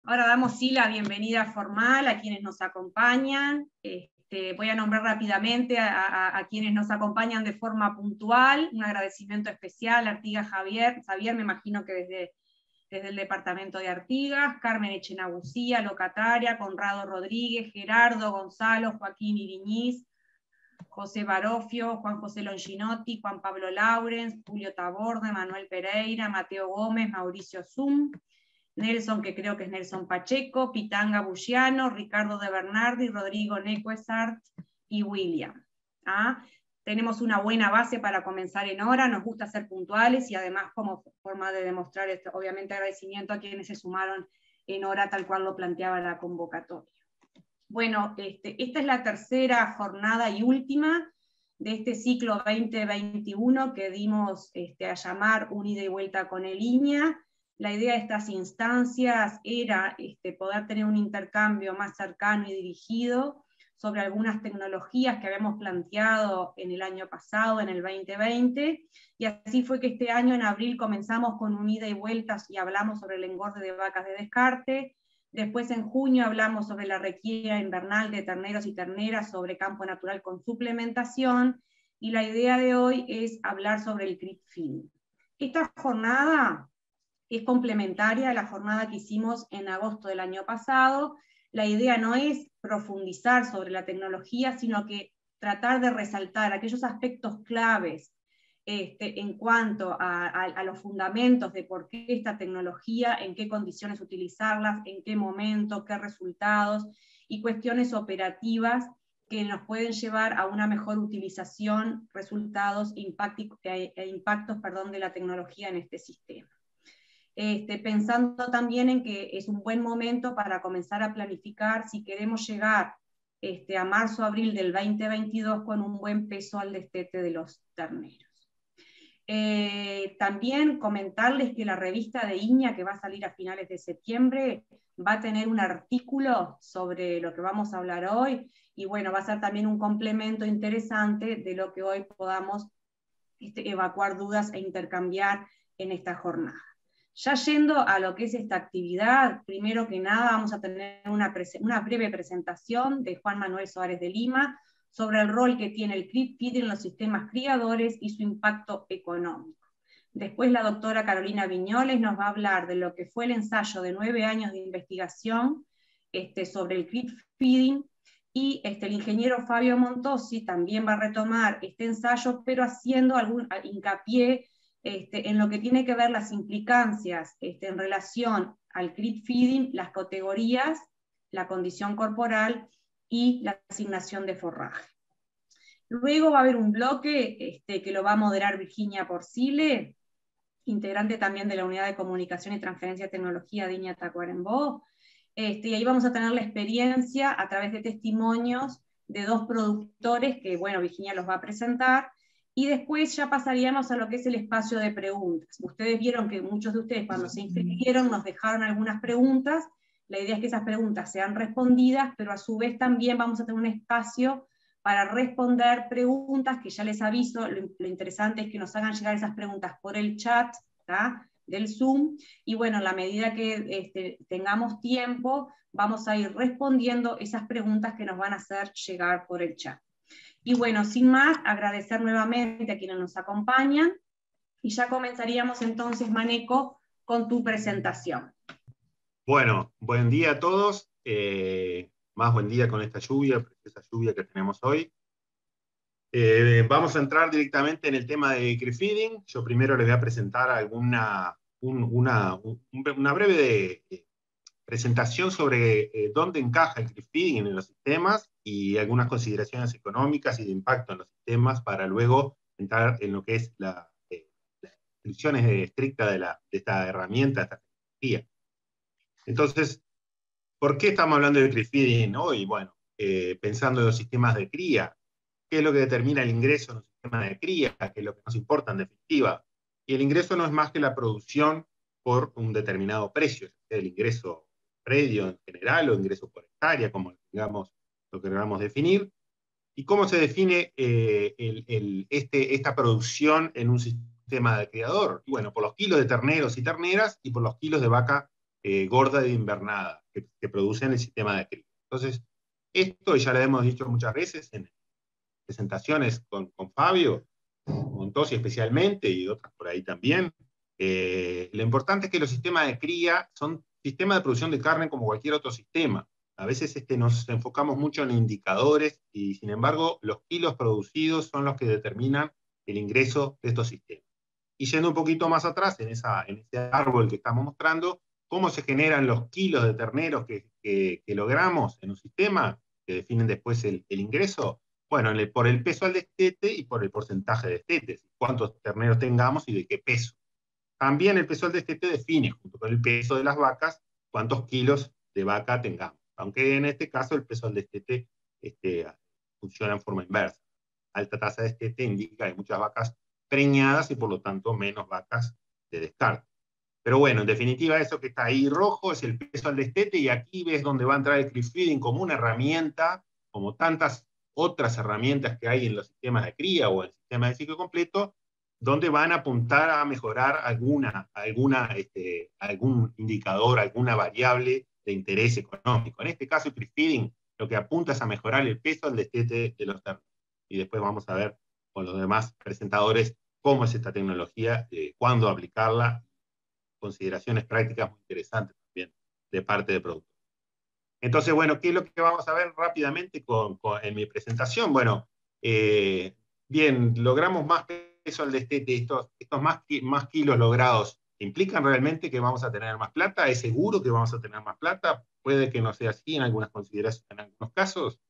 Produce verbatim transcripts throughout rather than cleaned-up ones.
Ahora damos sí la bienvenida formal a quienes nos acompañan. Este, voy a nombrar rápidamente a, a, a quienes nos acompañan de forma puntual. Un agradecimiento especial a Artigas Javier, Xavier, me imagino que desde, desde el departamento de Artigas, Carmen Echenagucía, locataria, Conrado Rodríguez, Gerardo, Gonzalo, Joaquín Iriñiz, José Barofio, Juan José Longinotti, Juan Pablo Laurens, Julio Taborde, Manuel Pereira, Mateo Gómez, Mauricio Zum, Nelson, que creo que es Nelson Pacheco, Pitanga Bulliano, Ricardo de Bernardi, Rodrigo Necuesart y William. ¿Ah? Tenemos una buena base para comenzar en hora, nos gusta ser puntuales y además como forma de demostrar, esto, obviamente, agradecimiento a quienes se sumaron en hora tal cual lo planteaba la convocatoria. Bueno, este, esta es la tercera jornada y última de este ciclo veinte veintiuno que dimos este, a llamar Un ida y vuelta con el I N E A. La idea de estas instancias era este, poder tener un intercambio más cercano y dirigido sobre algunas tecnologías que habíamos planteado en el año pasado, en el veinte veinte, y así fue que este año en abril comenzamos con un ida y vueltas y hablamos sobre el engorde de vacas de descarte. Después en junio hablamos sobre la requía invernal de terneros y terneras sobre campo natural con suplementación, y la idea de hoy es hablar sobre el creep feeding. Esta jornada es complementaria a la jornada que hicimos en agosto del año pasado. La idea no es profundizar sobre la tecnología, sino que tratar de resaltar aquellos aspectos claves este, en cuanto a, a, a los fundamentos de por qué esta tecnología, en qué condiciones utilizarlas, en qué momento, qué resultados, y cuestiones operativas que nos pueden llevar a una mejor utilización, resultados e, e impactos perdón, de la tecnología en este sistema. Este, pensando también en que es un buen momento para comenzar a planificar si queremos llegar este, a marzo, abril del veinte veintidós con un buen peso al destete de los terneros. Eh, también comentarles que la revista de I N E A, que va a salir a finales de septiembre, va a tener un artículo sobre lo que vamos a hablar hoy, y bueno, va a ser también un complemento interesante de lo que hoy podamos este, evacuar dudas e intercambiar en esta jornada. Ya yendo a lo que es esta actividad, primero que nada vamos a tener una, una breve presentación de Juan Manuel Suárez de Lima sobre el rol que tiene el creep feeding en los sistemas criadores y su impacto económico. Después la doctora Carolina Viñoles nos va a hablar de lo que fue el ensayo de nueve años de investigación este, sobre el creep feeding, y este, el ingeniero Fabio Montosi también va a retomar este ensayo, pero haciendo algún hincapié Este, en lo que tiene que ver las implicancias este, en relación al creep feeding, las categorías, la condición corporal y la asignación de forraje. Luego va a haber un bloque este, que lo va a moderar Virginia Porcile, integrante también de la Unidad de Comunicación y Transferencia de Tecnología de I N E A Tacuarembó, este, y ahí vamos a tener la experiencia a través de testimonios de dos productores que, bueno, Virginia los va a presentar. Y después ya pasaríamos a lo que es el espacio de preguntas. Ustedes vieron que muchos de ustedes cuando se inscribieron nos dejaron algunas preguntas. La idea es que esas preguntas sean respondidas, pero a su vez también vamos a tener un espacio para responder preguntas, que ya les aviso, lo, lo interesante es que nos hagan llegar esas preguntas por el chat, ¿tá?, del Zoom, y bueno, a la medida que este, tengamos tiempo, vamos a ir respondiendo esas preguntas que nos van a hacer llegar por el chat. Y bueno, sin más, agradecer nuevamente a quienes nos acompañan, y ya comenzaríamos entonces, Maneco, con tu presentación. Bueno, buen día a todos, eh, más buen día con esta lluvia, esa lluvia que tenemos hoy. Eh, vamos a entrar directamente en el tema de creep feeding. Yo primero les voy a presentar alguna, un, una, un, una breve de, de presentación sobre eh, dónde encaja el creep feeding en los sistemas y algunas consideraciones económicas y de impacto en los sistemas para luego entrar en lo que es la, eh, las instrucciones estrictas de, la, de esta herramienta, de esta tecnología. Entonces, ¿por qué estamos hablando de creep feeding hoy? Bueno, eh, pensando en los sistemas de cría, ¿qué es lo que determina el ingreso en un sistema de cría? ¿Qué es lo que nos importa en definitiva? Y el ingreso no es más que la producción por un determinado precio, el ingreso predio en general o ingreso por hectárea, como digamos, lo queramos definir. ¿Y cómo se define eh, el, el, este, esta producción en un sistema de criador? Y bueno, por los kilos de terneros y terneras y por los kilos de vaca eh, gorda de invernada que, que producen el sistema de cría. Entonces, esto ya lo hemos dicho muchas veces en presentaciones con, con Fabio, con Tosi especialmente y otras por ahí también. Eh, lo importante es que los sistemas de cría son sistemas de producción de carne como cualquier otro sistema. A veces este, nos enfocamos mucho en indicadores y, sin embargo, los kilos producidos son los que determinan el ingreso de estos sistemas. Y yendo un poquito más atrás, en, esa, en ese árbol que estamos mostrando, cómo se generan los kilos de terneros que, que, que logramos en un sistema, que definen después el, el ingreso. Bueno, el, por el peso al destete y por el porcentaje de destetes, cuántos terneros tengamos y de qué peso. También el peso al destete define, junto con el peso de las vacas, cuántos kilos de vaca tengamos. Aunque en este caso el peso al destete este, funciona en forma inversa. Alta tasa de destete indica que hay muchas vacas preñadas y por lo tanto menos vacas de descarte. Pero bueno, en definitiva eso que está ahí rojo es el peso al destete y aquí ves donde va a entrar el creep feeding como una herramienta, como tantas otras herramientas que hay en los sistemas de cría o en el sistema de ciclo completo, donde van a apuntar a mejorar alguna, alguna, este, algún indicador, alguna variable de interés económico. En este caso el creep feeding lo que apunta es a mejorar el peso al destete de los terneros. Y después vamos a ver con los demás presentadores cómo es esta tecnología, eh, cuándo aplicarla, consideraciones prácticas muy interesantes también de parte de productores. Entonces, bueno, ¿qué es lo que vamos a ver rápidamente con, con, en mi presentación? Bueno, eh, bien, logramos más peso al destete, estos, estos más, más kilos logrados, ¿implican realmente que vamos a tener más plata? ¿Es seguro que vamos a tener más plata? Puede que no sea así en algunas consideraciones, en algunos casos.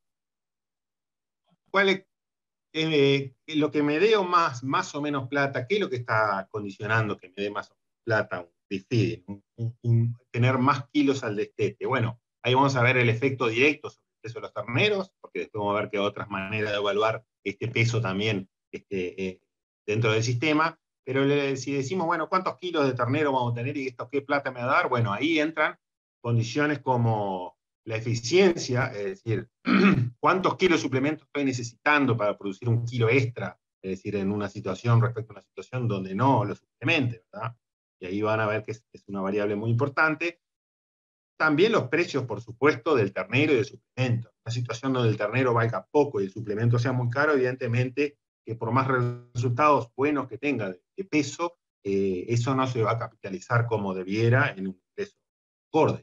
¿Cuál es eh, lo que me dé o más, más o menos plata? ¿Qué es lo que está condicionando que me dé más o menos plata? Un feeding, un, un, un, tener más kilos al destete. Bueno, ahí vamos a ver el efecto directo sobre el peso de los terneros, porque después vamos a ver que hay otras maneras de evaluar este peso también este, eh, dentro del sistema. Pero le, si decimos, bueno, ¿cuántos kilos de ternero vamos a tener y esto qué plata me va a dar? Bueno, ahí entran condiciones como la eficiencia, es decir, cuántos kilos de suplemento estoy necesitando para producir un kilo extra, es decir, en una situación respecto a una situación donde no lo suplemente, ¿verdad? Y ahí van a ver que es, es una variable muy importante. También los precios, por supuesto, del ternero y del suplemento. Una situación donde el ternero valga poco y el suplemento sea muy caro, evidentemente que por más resultados buenos que tenga de, de peso, eh, eso no se va a capitalizar como debiera en un peso acorde.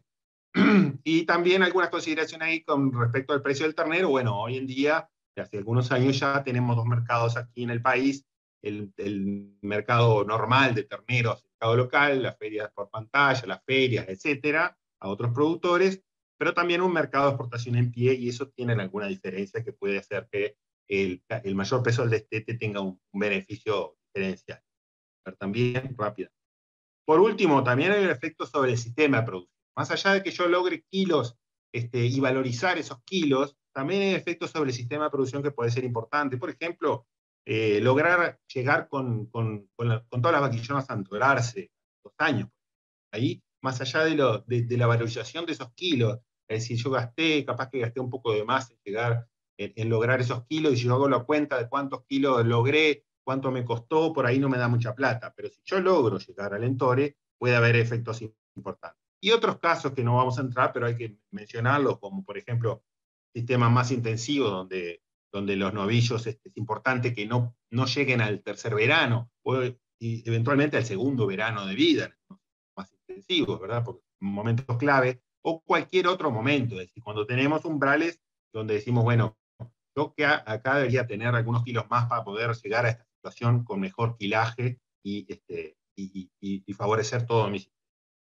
Y también algunas consideraciones ahí con respecto al precio del ternero. Bueno, hoy en día, hace algunos años ya tenemos dos mercados aquí en el país, el, el mercado normal de terneros, el mercado local, las ferias por pantalla, las ferias, etcétera, a otros productores, pero también un mercado de exportación en pie, y eso tiene alguna diferencia que puede hacer que el, el mayor peso del destete tenga un, un beneficio diferencial. Pero también rápido. Por último, también hay un efecto sobre el sistema de producción. Más allá de que yo logre kilos este, y valorizar esos kilos, también hay efectos sobre el sistema de producción que puede ser importante. Por ejemplo, eh, lograr llegar con, con, con, la, con todas las vaquillonas a enterarse dos años. Ahí, más allá de, lo, de, de la valorización de esos kilos, es decir, yo gasté, capaz que gasté un poco de más en llegar, en, en lograr esos kilos, y si yo hago la cuenta de cuántos kilos logré, cuánto me costó, por ahí no me da mucha plata. Pero si yo logro llegar al entore, puede haber efectos importantes. Y otros casos que no vamos a entrar, pero hay que mencionarlos, como por ejemplo, sistemas más intensivos, donde, donde los novillos es, es importante que no, no lleguen al tercer verano, o y eventualmente al segundo verano de vida, ¿no? Más intensivos, ¿verdad? Porque son momentos clave, o cualquier otro momento, es decir, cuando tenemos umbrales donde decimos, bueno, yo que acá debería tener algunos kilos más para poder llegar a esta situación con mejor kilaje y, este, y, y, y favorecer todo mi sistema.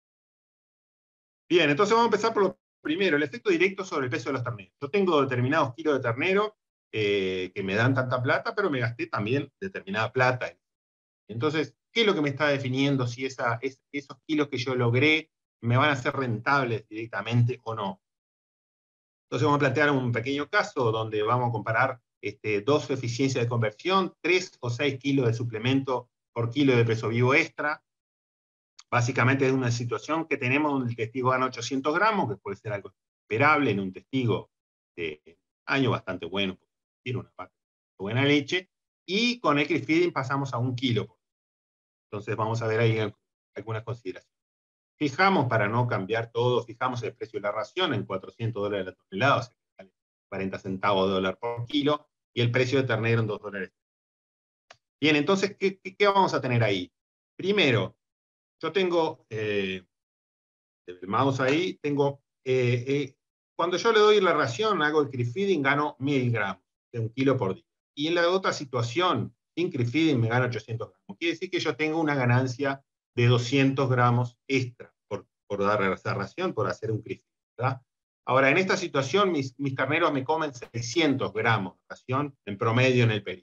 Bien, entonces vamos a empezar por lo primero, el efecto directo sobre el peso de los terneros. Yo tengo determinados kilos de ternero eh, que me dan tanta plata, pero me gasté también determinada plata. Entonces, ¿qué es lo que me está definiendo si esa, es, esos kilos que yo logré me van a ser rentables directamente o no? Entonces vamos a plantear un pequeño caso donde vamos a comparar este, dos eficiencias de conversión, tres o seis kilos de suplemento por kilo de peso vivo extra. Básicamente es una situación que tenemos donde el testigo gana ochocientos gramos, que puede ser algo esperable en un testigo de año bastante bueno, tiene una parte de buena leche, y con el creep feeding pasamos a un kilo. Entonces vamos a ver ahí algunas consideraciones. fijamos, para no cambiar todo, fijamos el precio de la ración en cuatrocientos dólares la tonelada, o sea, cuarenta centavos de dólar por kilo, y el precio de ternero en dos dólares. Bien, entonces, ¿qué, qué, qué vamos a tener ahí? Primero, yo tengo, eh, el mouse ahí, tengo, eh, eh, cuando yo le doy la ración, hago el creep feeding, gano mil gramos, de un kilo por día. Y en la otra situación, sin creep feeding, me gano ochocientos gramos. Quiere decir que yo tengo una ganancia de doscientos gramos extra por, por dar esa ración, por hacer un creep feeding, ¿verdad? Ahora, en esta situación, mis, mis terneros me comen seiscientos gramos de ración en promedio en el periodo.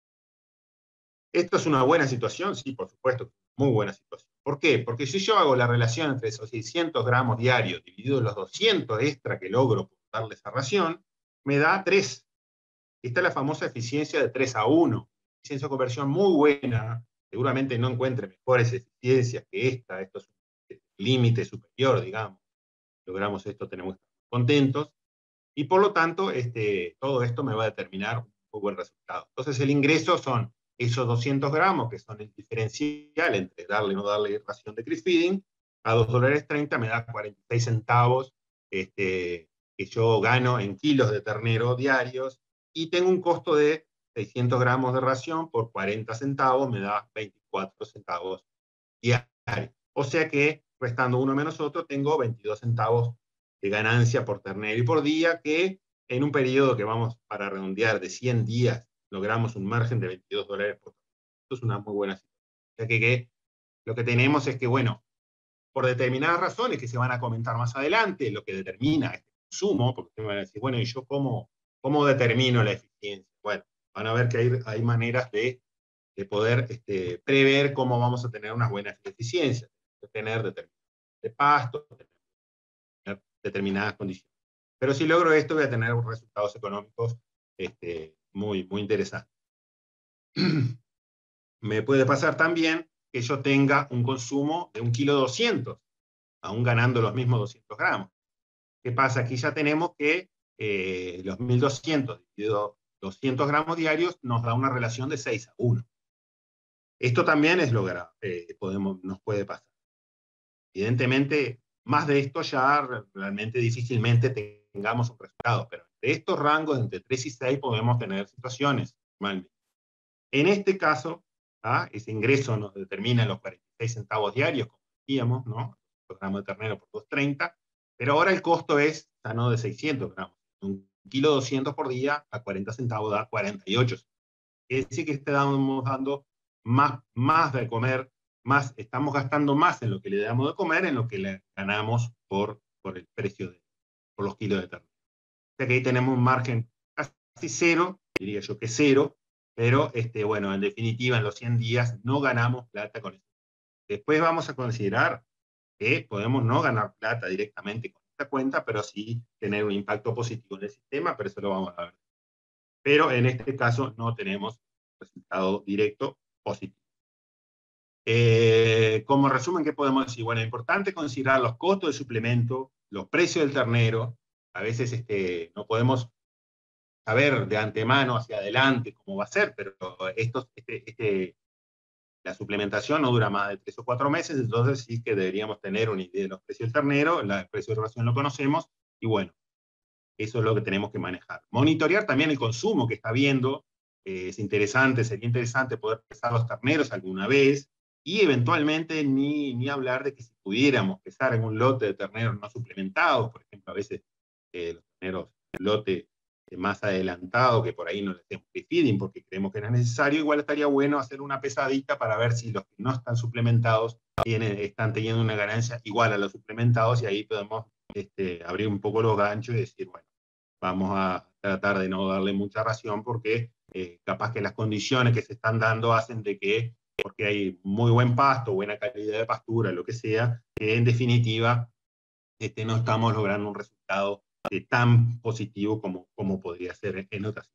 ¿Esto es una buena situación? Sí, por supuesto, muy buena situación. ¿Por qué? Porque si yo hago la relación entre esos seiscientos gramos diarios dividido en los doscientos extra que logro por darle esa ración, me da tres. Esta es la famosa eficiencia de tres a uno. Eficiencia de conversión muy buena. Seguramente no encuentre mejores eficiencias que esta. Esto es un límite superior, digamos. Logramos esto, tenemos que estar contentos. Y por lo tanto, este, todo esto me va a determinar un muy buen resultado. Entonces, el ingreso son esos doscientos gramos, que son el diferencial entre darle o no darle ración de creep feeding, a dos dólares treinta me da cuarenta y seis centavos este, que yo gano en kilos de ternero diarios, y tengo un costo de seiscientos gramos de ración por cuarenta centavos, me da veinticuatro centavos diarios. O sea que, restando uno menos otro, tengo veintidós centavos de ganancia por ternero y por día, que en un periodo que vamos para redondear de cien días, logramos un margen de veintidós dólares por ternero. Esto es una muy buena situación. O sea que, que lo que tenemos es que, bueno, por determinadas razones que se van a comentar más adelante, lo que determina este consumo, porque ustedes van a decir, bueno, ¿y yo cómo, cómo determino la eficiencia? Bueno, van a ver que hay, hay maneras de, de poder este, prever cómo vamos a tener unas buenas eficiencias, de tener determinados de pasto, de tener determinadas condiciones. Pero si logro esto, voy a tener resultados económicos este, muy, muy interesantes. Me puede pasar también que yo tenga un consumo de un kilo doscientos, aún ganando los mismos doscientos gramos. ¿Qué pasa? Aquí ya tenemos que eh, los mil doscientos dividido doscientos gramos diarios nos da una relación de seis a uno. Esto también es lo que eh, podemos, nos puede pasar. Evidentemente, más de esto ya realmente difícilmente tengamos un resultado, pero de estos rangos entre tres y seis podemos tener situaciones normalmente. En este caso, ¿ah? Ese ingreso nos determina los cuarenta y seis centavos diarios, como decíamos, ¿no? dos gramos de ternero por dos treinta, pero ahora el costo es ya no de seiscientos gramos. Un kilo doscientos por día a cuarenta centavos da cuarenta y ocho. Es decir, que estamos dando más, más de comer, más, estamos gastando más en lo que le damos de comer, en lo que le ganamos por, por el precio de, por los kilos de ternero. O sea que ahí tenemos un margen casi cero, diría yo que cero, pero este, bueno, en definitiva, en los cien días no ganamos plata con eso. Después vamos a considerar que podemos no ganar plata directamente con esta cuenta, pero sí tener un impacto positivo en el sistema, pero eso lo vamos a ver. Pero en este caso no tenemos resultado directo positivo. Eh, como resumen, ¿qué podemos decir? Bueno, es importante considerar los costos de suplemento, los precios del ternero. A veces este, no podemos saber de antemano hacia adelante cómo va a ser, pero estos, este, este, la suplementación no dura más de tres o cuatro meses, entonces sí que deberíamos tener una idea de los precios del ternero, el precio de ración lo conocemos, y bueno, eso es lo que tenemos que manejar. Monitorear también el consumo que está habiendo, eh, es interesante, sería interesante poder pesar los terneros alguna vez, y eventualmente ni, ni hablar de que si pudiéramos pesar en un lote de terneros no suplementados, por ejemplo, a veces eh, los terneros, lote más adelantado, que por ahí no le hacemos feeding porque creemos que no es necesario, igual estaría bueno hacer una pesadita para ver si los que no están suplementados tienen, están teniendo una ganancia igual a los suplementados, y ahí podemos este, abrir un poco los ganchos y decir, bueno, vamos a tratar de no darle mucha ración porque eh, capaz que las condiciones que se están dando hacen de que, porque hay muy buen pasto, buena calidad de pastura, lo que sea, que en definitiva este, no estamos logrando un resultado eh, tan positivo como, como podría ser en otras.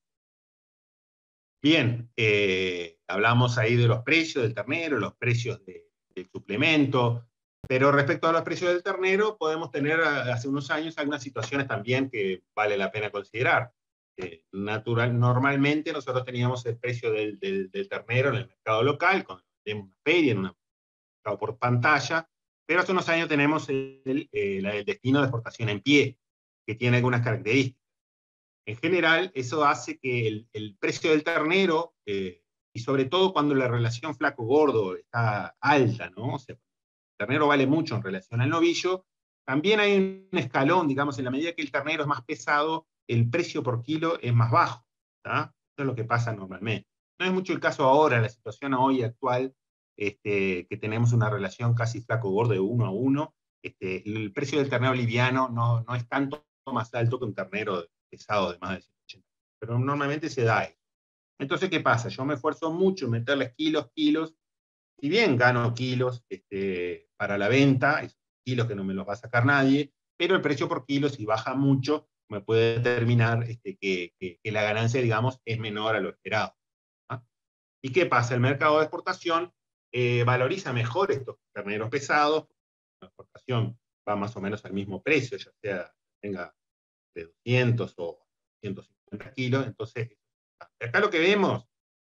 Bien, eh, hablamos ahí de los precios del ternero, los precios de, del suplemento, pero respecto a los precios del ternero, podemos tener hace unos años algunas situaciones también que vale la pena considerar. Eh, natural, normalmente nosotros teníamos el precio del, del, del ternero en el mercado local, cuando tenemos una feria, en un mercado por pantalla, Pero hace unos años tenemos el, el, el destino de exportación en pie, que tiene algunas características. En general, eso hace que el, el precio del ternero, eh, y sobre todo cuando la relación flaco-gordo está alta, ¿no? O sea, el ternero vale mucho en relación al novillo, también hay un escalón, digamos, en la medida que el ternero es más pesado, el precio por kilo es más bajo, ¿tá? Eso es lo que pasa normalmente. No es mucho el caso ahora, la situación hoy actual, este, que tenemos una relación casi flaco-gordo de uno a uno, este, el precio del ternero liviano no, no es tanto más alto que un ternero pesado de más de ciento ochenta, pero normalmente se da eso. Entonces, ¿qué pasa? Yo me esfuerzo mucho en meterles kilos, kilos, si bien gano kilos este, para la venta, esos kilos que no me los va a sacar nadie, pero el precio por kilo, si baja mucho, me puede determinar este, que, que, que la ganancia, digamos, es menor a lo esperado. ¿Ah? ¿Y qué pasa? El mercado de exportación eh, valoriza mejor estos terneros pesados, la exportación va más o menos al mismo precio, ya sea tenga de doscientos o ciento cincuenta kilos, entonces, acá lo que vemos,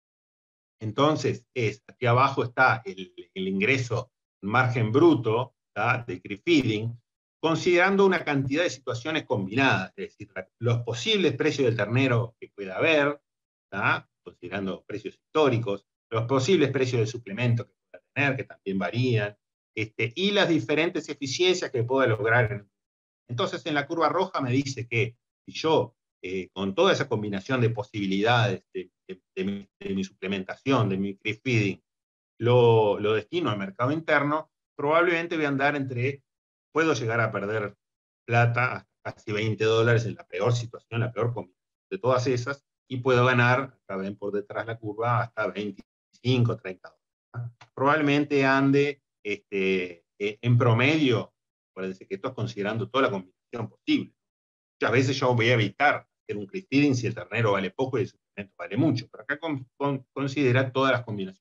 entonces, es, aquí abajo está el, el ingreso, margen bruto, ¿tá? De creep feeding, considerando una cantidad de situaciones combinadas, es decir, los posibles precios del ternero que pueda haber, ¿tá? Considerando precios históricos, los posibles precios de suplemento que pueda tener, que también varían, este, y las diferentes eficiencias que pueda lograr. Entonces, en la curva roja me dice que si yo, eh, con toda esa combinación de posibilidades de, de, de, mi, de mi suplementación, de mi creep feeding, lo, lo destino al mercado interno, probablemente voy a andar entre, puedo llegar a perder plata hasta casi veinte dólares en la peor situación, la peor combinación de todas esas, y puedo ganar, acá ven por detrás la curva, hasta veinticinco, treinta dólares. Probablemente ande este, en promedio, acuérdense que esto es considerando toda la combinación posible. Muchas veces yo voy a evitar hacer un creep feeding si el ternero vale poco y el suplemento vale mucho, pero acá con, con, considera todas las combinaciones.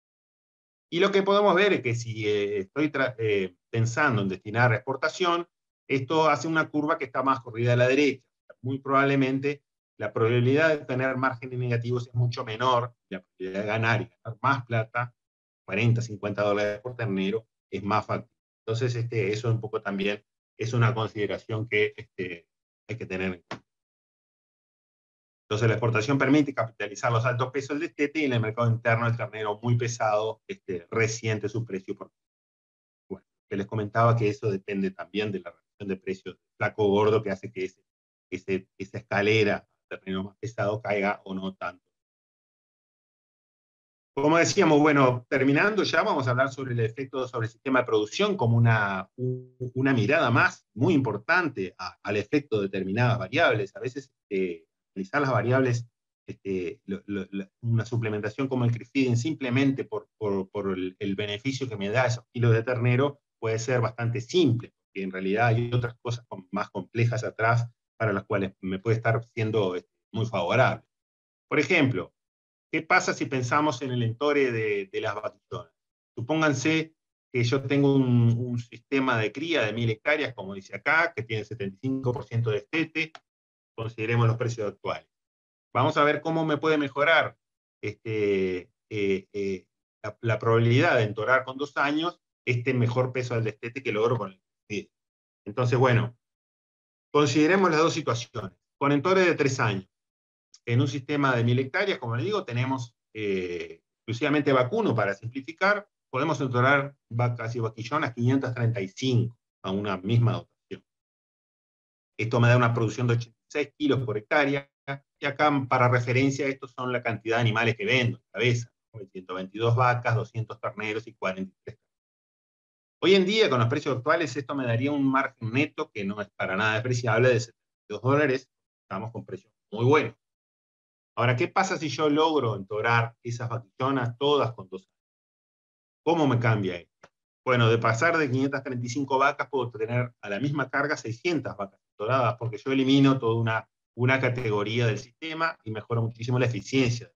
Y lo que podemos ver es que si eh, estoy eh, pensando en destinar a exportación, esto hace una curva que está más corrida a la derecha. Muy probablemente la probabilidad de tener márgenes negativos es mucho menor, la probabilidad de ganar y ganar más plata, cuarenta, cincuenta dólares por ternero, es más fácil. Entonces, este, eso un poco también es una consideración que este, hay que tener en cuenta. Entonces, la exportación permite capitalizar los altos pesos del destete y en el mercado interno el ternero muy pesado este, resiente su precio. Por... Bueno, que les comentaba que eso depende también de la relación de precios flaco gordo que hace que ese, ese, esa escalera ternero más pesado caiga o no tanto. Como decíamos, bueno, terminando ya, vamos a hablar sobre el efecto sobre el sistema de producción como una, una mirada más muy importante a, al efecto de determinadas variables. A veces eh, analizar las variables, este, lo, lo, una suplementación como el creep feeding simplemente por, por, por el, el beneficio que me da esos kilos de ternero puede ser bastante simple, porque en realidad hay otras cosas más complejas atrás para las cuales me puede estar siendo muy favorable. Por ejemplo, ¿qué pasa si pensamos en el entore de, de las vaquillonas? Supónganse que yo tengo un, un sistema de cría de mil hectáreas, como dice acá, que tiene setenta y cinco por ciento de destete, consideremos los precios actuales. Vamos a ver cómo me puede mejorar este, eh, eh, la, la, probabilidad de entorar con dos años este mejor peso del destete que logro con el destete. Entonces, bueno, consideremos las dos situaciones. Con entore de tres años, en un sistema de mil hectáreas, como les digo, tenemos eh, exclusivamente vacuno para simplificar, podemos entorar vacas y vaquillonas quinientos treinta y cinco a una misma dotación. Esto me da una producción de ochenta y seis kilos por hectárea, y acá para referencia estos son la cantidad de animales que vendo en cabeza, ciento veintidós vacas, doscientos terneros y cuarenta y tres. Hoy en día, con los precios actuales, esto me daría un margen neto que no es para nada despreciable de setenta y dos dólares, estamos con precios muy buenos. Ahora, ¿qué pasa si yo logro entorar esas vaquillonas todas con dos años? ¿Cómo me cambia esto? Bueno, de pasar de quinientas treinta y cinco vacas, puedo tener a la misma carga seiscientas vacas entoradas, porque yo elimino toda una, una categoría del sistema y mejoro muchísimo la eficiencia.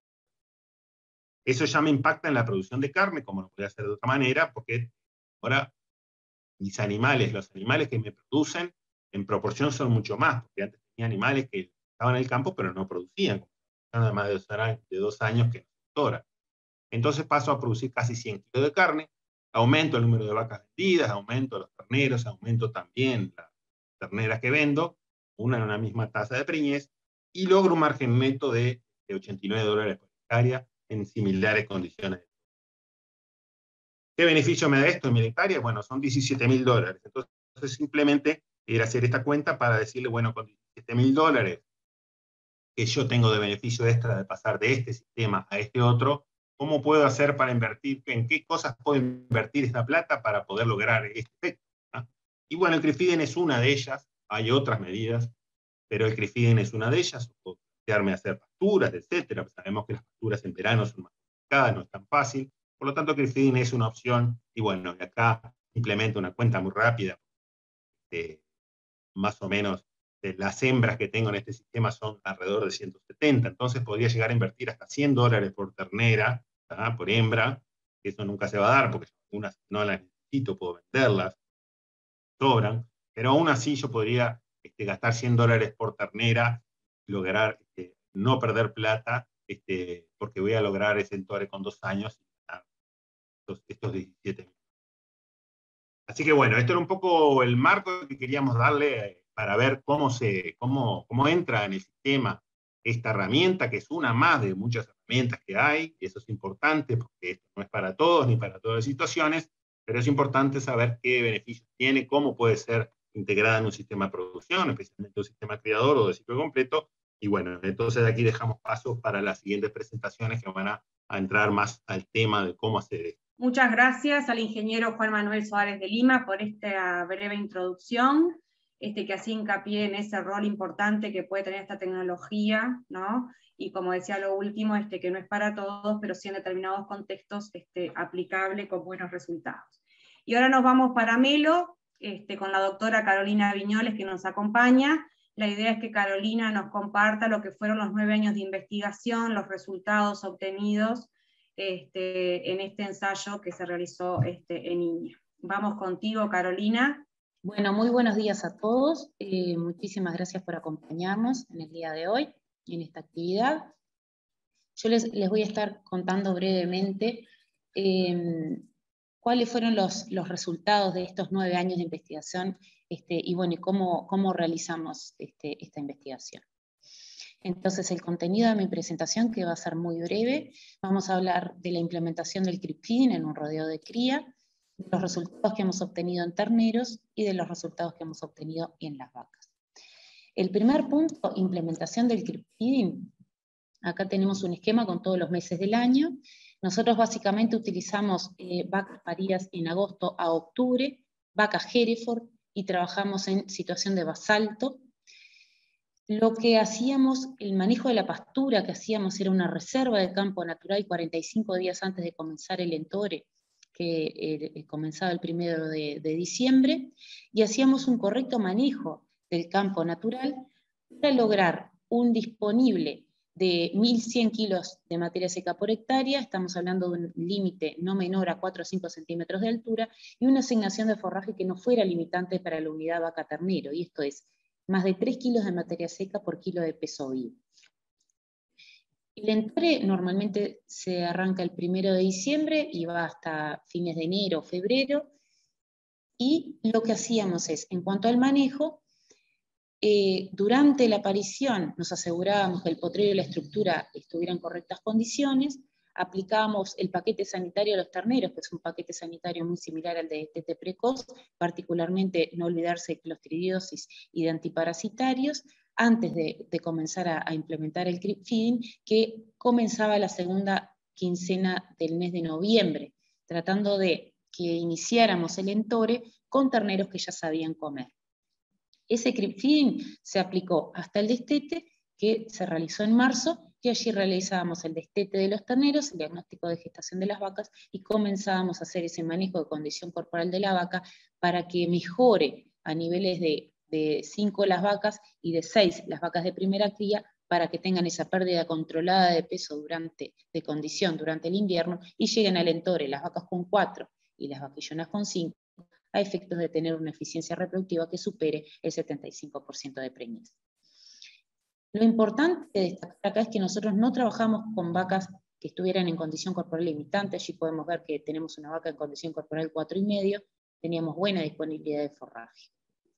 Eso ya me impacta en la producción de carne, como no puede hacer de otra manera, porque ahora mis animales, los animales que me producen, en proporción son mucho más, porque antes tenía animales que estaban en el campo, pero no producían, nada más de dos, de dos años que no entoran. Entonces paso a producir casi cien kilos de carne, aumento el número de vacas vendidas, aumento los terneros, aumento también las terneras que vendo, una en una misma tasa de preñez, y logro un margen neto de, de ochenta y nueve dólares por hectárea en similares condiciones. ¿Qué beneficio me da esto en mi hectárea? Bueno, son diecisiete mil dólares. Entonces, simplemente ir a hacer esta cuenta para decirle, bueno, con diecisiete mil dólares que yo tengo de beneficio extra de pasar de este sistema a este otro, ¿cómo puedo hacer para invertir? ¿En qué cosas puedo invertir esta plata para poder lograr este efecto? ¿Ah? Y bueno, el CRIFIDEN es una de ellas, hay otras medidas, pero el CRIFIDEN es una de ellas. Puedo plantearme a hacer facturas, etcétera. Sabemos que las facturas en verano son más complicadas, no es tan fácil. Por lo tanto, CRIFIDEN es una opción. Y bueno, acá implemento una cuenta muy rápida. Eh, más o menos de las hembras que tengo en este sistema son alrededor de ciento setenta. Entonces podría llegar a invertir hasta cien dólares por ternera, ¿tá? Por hembra. Eso nunca se va a dar porque algunas no las necesito, puedo venderlas, sobran. Pero aún así yo podría este, gastar cien dólares por ternera y lograr este, no perder plata, este, porque voy a lograr ese entore con dos años y ganar estos, estos diecisiete mil. Así que bueno, esto era un poco el marco que queríamos darle para ver cómo, se, cómo, cómo entra en el sistema esta herramienta, que es una más de muchas herramientas que hay, y eso es importante, porque esto no es para todos ni para todas las situaciones, pero es importante saber qué beneficios tiene, cómo puede ser integrada en un sistema de producción, especialmente un sistema criador o de ciclo completo. Y bueno, entonces aquí dejamos paso para las siguientes presentaciones que van a, a entrar más al tema de cómo hacer esto. Muchas gracias al ingeniero Juan Manuel Suárez de Lima por esta breve introducción, este, que hacía hincapié en ese rol importante que puede tener esta tecnología, ¿no? Y como decía lo último, este, que no es para todos, pero sí en determinados contextos este, aplicable con buenos resultados. Y ahora nos vamos para Melo, este, con la doctora Carolina Viñoles, que nos acompaña. La idea es que Carolina nos comparta lo que fueron los nueve años de investigación, los resultados obtenidos Este, en este ensayo que se realizó este, en I N E A. Vamos contigo, Carolina. Bueno, muy buenos días a todos. Eh, muchísimas gracias por acompañarnos en el día de hoy, en esta actividad. Yo les, les voy a estar contando brevemente eh, cuáles fueron los, los resultados de estos nueve años de investigación este, y, bueno, y cómo, cómo realizamos este, esta investigación. Entonces, el contenido de mi presentación, que va a ser muy breve, vamos a hablar de la implementación del CRIPFeeding en un rodeo de cría, de los resultados que hemos obtenido en terneros y de los resultados que hemos obtenido en las vacas. El primer punto, implementación del CRIPFeeding. Acá tenemos un esquema con todos los meses del año. Nosotros básicamente utilizamos eh, vacas paridas en agosto a octubre, vacas Hereford, y trabajamos en situación de basalto. Lo que hacíamos, el manejo de la pastura que hacíamos era una reserva de campo natural cuarenta y cinco días antes de comenzar el entore, que eh, comenzaba el primero de, de diciembre, y hacíamos un correcto manejo del campo natural para lograr un disponible de mil cien kilos de materia seca por hectárea, estamos hablando de un límite no menor a cuatro o cinco centímetros de altura, y una asignación de forraje que no fuera limitante para la unidad vaca ternero, y esto es más de tres kilos de materia seca por kilo de peso vivo. El entore normalmente se arranca el primero de diciembre y va hasta fines de enero o febrero, y lo que hacíamos es, en cuanto al manejo, eh, durante la aparición nos asegurábamos que el potrero y la estructura estuvieran en correctas condiciones, aplicábamos el paquete sanitario a los terneros, que es un paquete sanitario muy similar al de T T precoz, particularmente no olvidarse de clostridiosis y de antiparasitarios, antes de, de comenzar a, a implementar el CRIPFeeding, que comenzaba la segunda quincena del mes de noviembre, tratando de que iniciáramos el entore con terneros que ya sabían comer. Ese CRIPFeeding se aplicó hasta el destete, que se realizó en marzo, y allí realizábamos el destete de los terneros, el diagnóstico de gestación de las vacas, y comenzábamos a hacer ese manejo de condición corporal de la vaca para que mejore a niveles de, de cinco las vacas y de seis las vacas de primera cría, para que tengan esa pérdida controlada de peso durante, de condición durante el invierno, y lleguen al entore las vacas con cuatro y las vaquillonas con cinco, a efectos de tener una eficiencia reproductiva que supere el setenta y cinco por ciento de preñez. Lo importante de destacar acá es que nosotros no trabajamos con vacas que estuvieran en condición corporal limitante. Allí podemos ver que tenemos una vaca en condición corporal cuatro y medio, teníamos buena disponibilidad de forraje.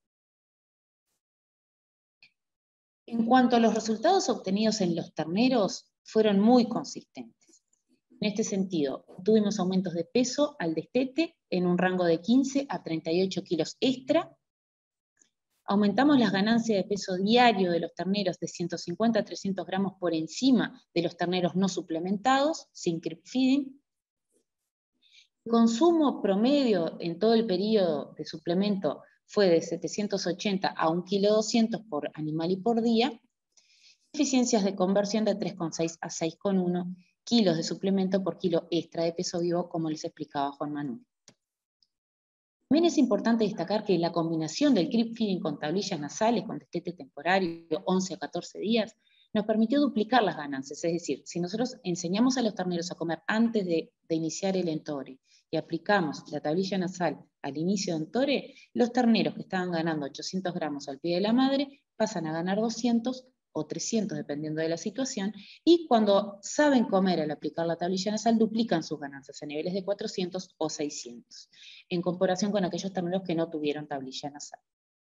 En cuanto a los resultados obtenidos en los terneros, fueron muy consistentes. En este sentido, tuvimos aumentos de peso al destete en un rango de quince a treinta y ocho kilos extra. Aumentamos las ganancias de peso diario de los terneros de ciento cincuenta a trescientos gramos por encima de los terneros no suplementados, sin creep feeding. El consumo promedio en todo el periodo de suplemento fue de setecientos ochenta a un kilo doscientos por animal y por día. Eficiencias de conversión de tres coma seis a seis coma uno kilos de suplemento por kilo extra de peso vivo, como les explicaba Juan Manuel. También es importante destacar que la combinación del creep feeding con tablillas nasales, con destete temporario, once a catorce días, nos permitió duplicar las ganancias. Es decir, si nosotros enseñamos a los terneros a comer antes de, de iniciar el entore y aplicamos la tablilla nasal al inicio del entore, los terneros que estaban ganando ochocientos gramos al pie de la madre pasan a ganar doscientos o trescientos, dependiendo de la situación, y cuando saben comer al aplicar la tablilla nasal, duplican sus ganancias a niveles de cuatrocientos o seiscientos, en comparación con aquellos terneros que no tuvieron tablilla nasal.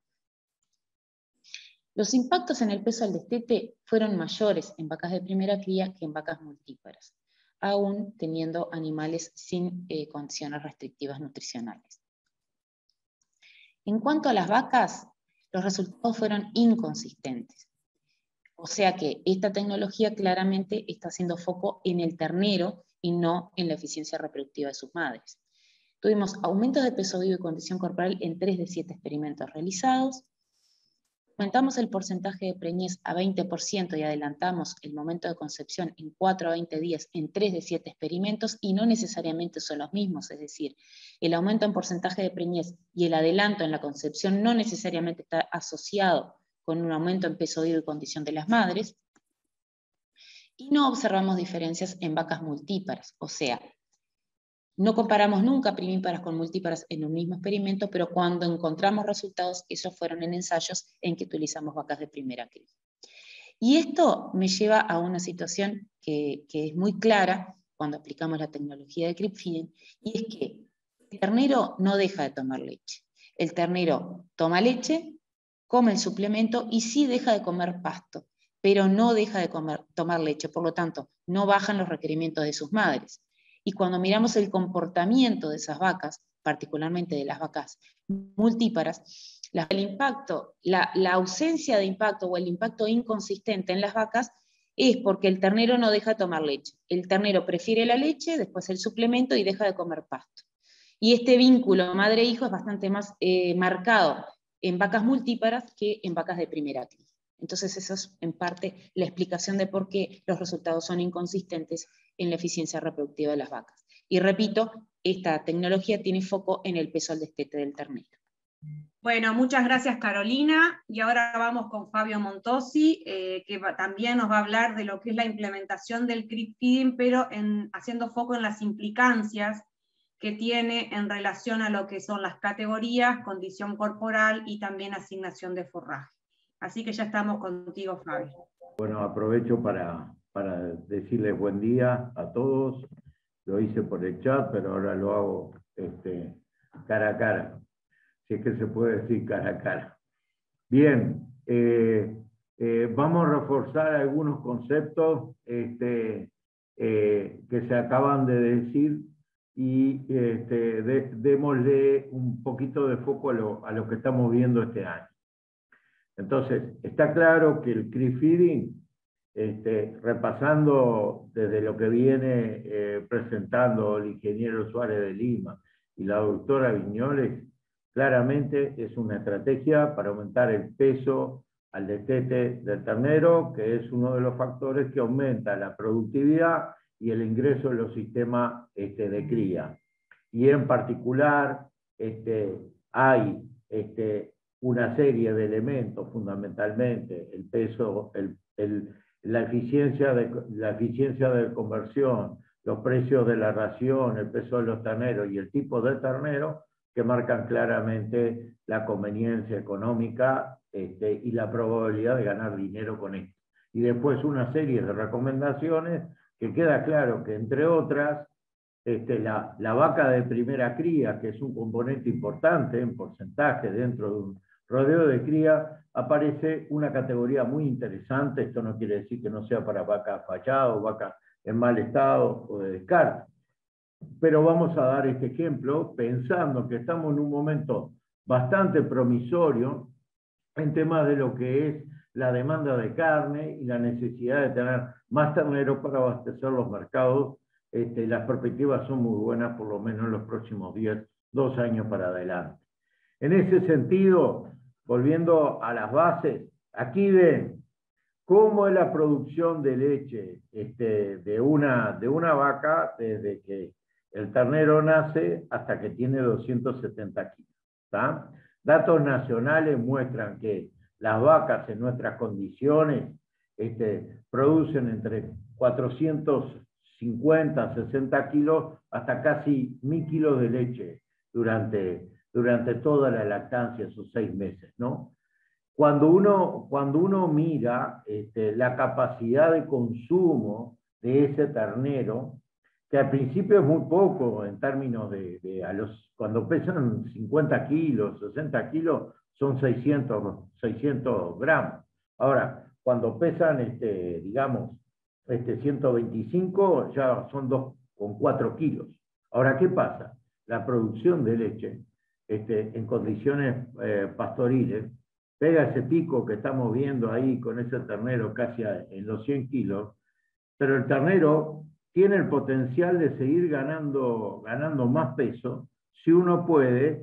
Los impactos en el peso al destete fueron mayores en vacas de primera cría que en vacas multíparas, aún teniendo animales sin eh, condiciones restrictivas nutricionales. En cuanto a las vacas, los resultados fueron inconsistentes. O sea que esta tecnología claramente está haciendo foco en el ternero y no en la eficiencia reproductiva de sus madres. Tuvimos aumentos de peso vivo y condición corporal en tres de siete experimentos realizados. Aumentamos el porcentaje de preñez a veinte por ciento y adelantamos el momento de concepción en cuatro a veinte días en tres de siete experimentos, y no necesariamente son los mismos, es decir, el aumento en porcentaje de preñez y el adelanto en la concepción no necesariamente está asociado con un aumento en peso vivo y condición de las madres, y no observamos diferencias en vacas multíparas, o sea, no comparamos nunca primíparas con multíparas en un mismo experimento, pero cuando encontramos resultados, esos fueron en ensayos en que utilizamos vacas de primera cría. Y esto me lleva a una situación que, que es muy clara cuando aplicamos la tecnología de creep feeding, y es que el ternero no deja de tomar leche. El ternero toma leche, come el suplemento y sí deja de comer pasto, pero no deja de comer, tomar leche, por lo tanto, no bajan los requerimientos de sus madres. Y cuando miramos el comportamiento de esas vacas, particularmente de las vacas multíparas, la, el impacto, la, la ausencia de impacto o el impacto inconsistente en las vacas es porque el ternero no deja de tomar leche. El ternero prefiere la leche, después el suplemento y deja de comer pasto. Y este vínculo madre-hijo es bastante más eh, marcado en vacas multíparas que en vacas de primera cría. Entonces eso es en parte la explicación de por qué los resultados son inconsistentes en la eficiencia reproductiva de las vacas. Y repito, esta tecnología tiene foco en el peso al destete del ternero. Bueno, muchas gracias Carolina, y ahora vamos con Fabio Montosi, eh, que va, también nos va a hablar de lo que es la implementación del creep feeding, pero en, haciendo foco en las implicancias que tiene en relación a lo que son las categorías, condición corporal y también asignación de forraje. Así que ya estamos contigo, Fabio. Bueno, aprovecho para, para decirles buen día a todos. Lo hice por el chat, pero ahora lo hago este, cara a cara. Si es que se puede decir cara a cara. Bien, eh, eh, vamos a reforzar algunos conceptos este, eh, que se acaban de decir, y este, de, démosle un poquito de foco a lo, a lo que estamos viendo este año. Entonces, está claro que el creep feeding, este, repasando desde lo que viene eh, presentando el ingeniero Suárez de Lima y la doctora Viñoles, claramente es una estrategia para aumentar el peso al destete del ternero, que es uno de los factores que aumenta la productividad y el ingreso en los sistemas este, de cría. Y en particular este, hay este, una serie de elementos, fundamentalmente el peso, el, el, la, eficiencia de, la eficiencia de conversión, los precios de la ración, el peso de los terneros y el tipo de ternero, que marcan claramente la conveniencia económica este, y la probabilidad de ganar dinero con esto. Y después una serie de recomendaciones que queda claro que, entre otras, este, la, la vaca de primera cría, que es un componente importante en porcentaje dentro de un rodeo de cría, aparece una categoría muy interesante. Esto no quiere decir que no sea para vacas falladas o vacas en mal estado o de descarte. Pero vamos a dar este ejemplo pensando que estamos en un momento bastante promisorio en temas de lo que es la demanda de carne y la necesidad de tener más terneros para abastecer los mercados. Este, las perspectivas son muy buenas, por lo menos en los próximos diez, dos años para adelante. En ese sentido, volviendo a las bases, aquí ven cómo es la producción de leche este, de, una, de una vaca desde que el ternero nace hasta que tiene doscientos setenta kilos. ¿Tá? Datos nacionales muestran que las vacas en nuestras condiciones este, producen entre cuatrocientos cincuenta, sesenta kilos hasta casi mil kilos de leche durante, durante toda la lactancia, esos seis meses, ¿no? Cuando uno, cuando uno mira este, la capacidad de consumo de ese ternero, que al principio es muy poco en términos de, de a los, cuando pesan cincuenta kilos, sesenta kilos, son seiscientos, seiscientos gramos. Ahora, cuando pesan, este, digamos, este, ciento veinticinco, ya son dos coma cuatro kilos. Ahora, ¿qué pasa? La producción de leche este, en condiciones eh, pastoriles pega ese pico que estamos viendo ahí con ese ternero casi en los cien kilos, pero el ternero tiene el potencial de seguir ganando, ganando más peso si uno puede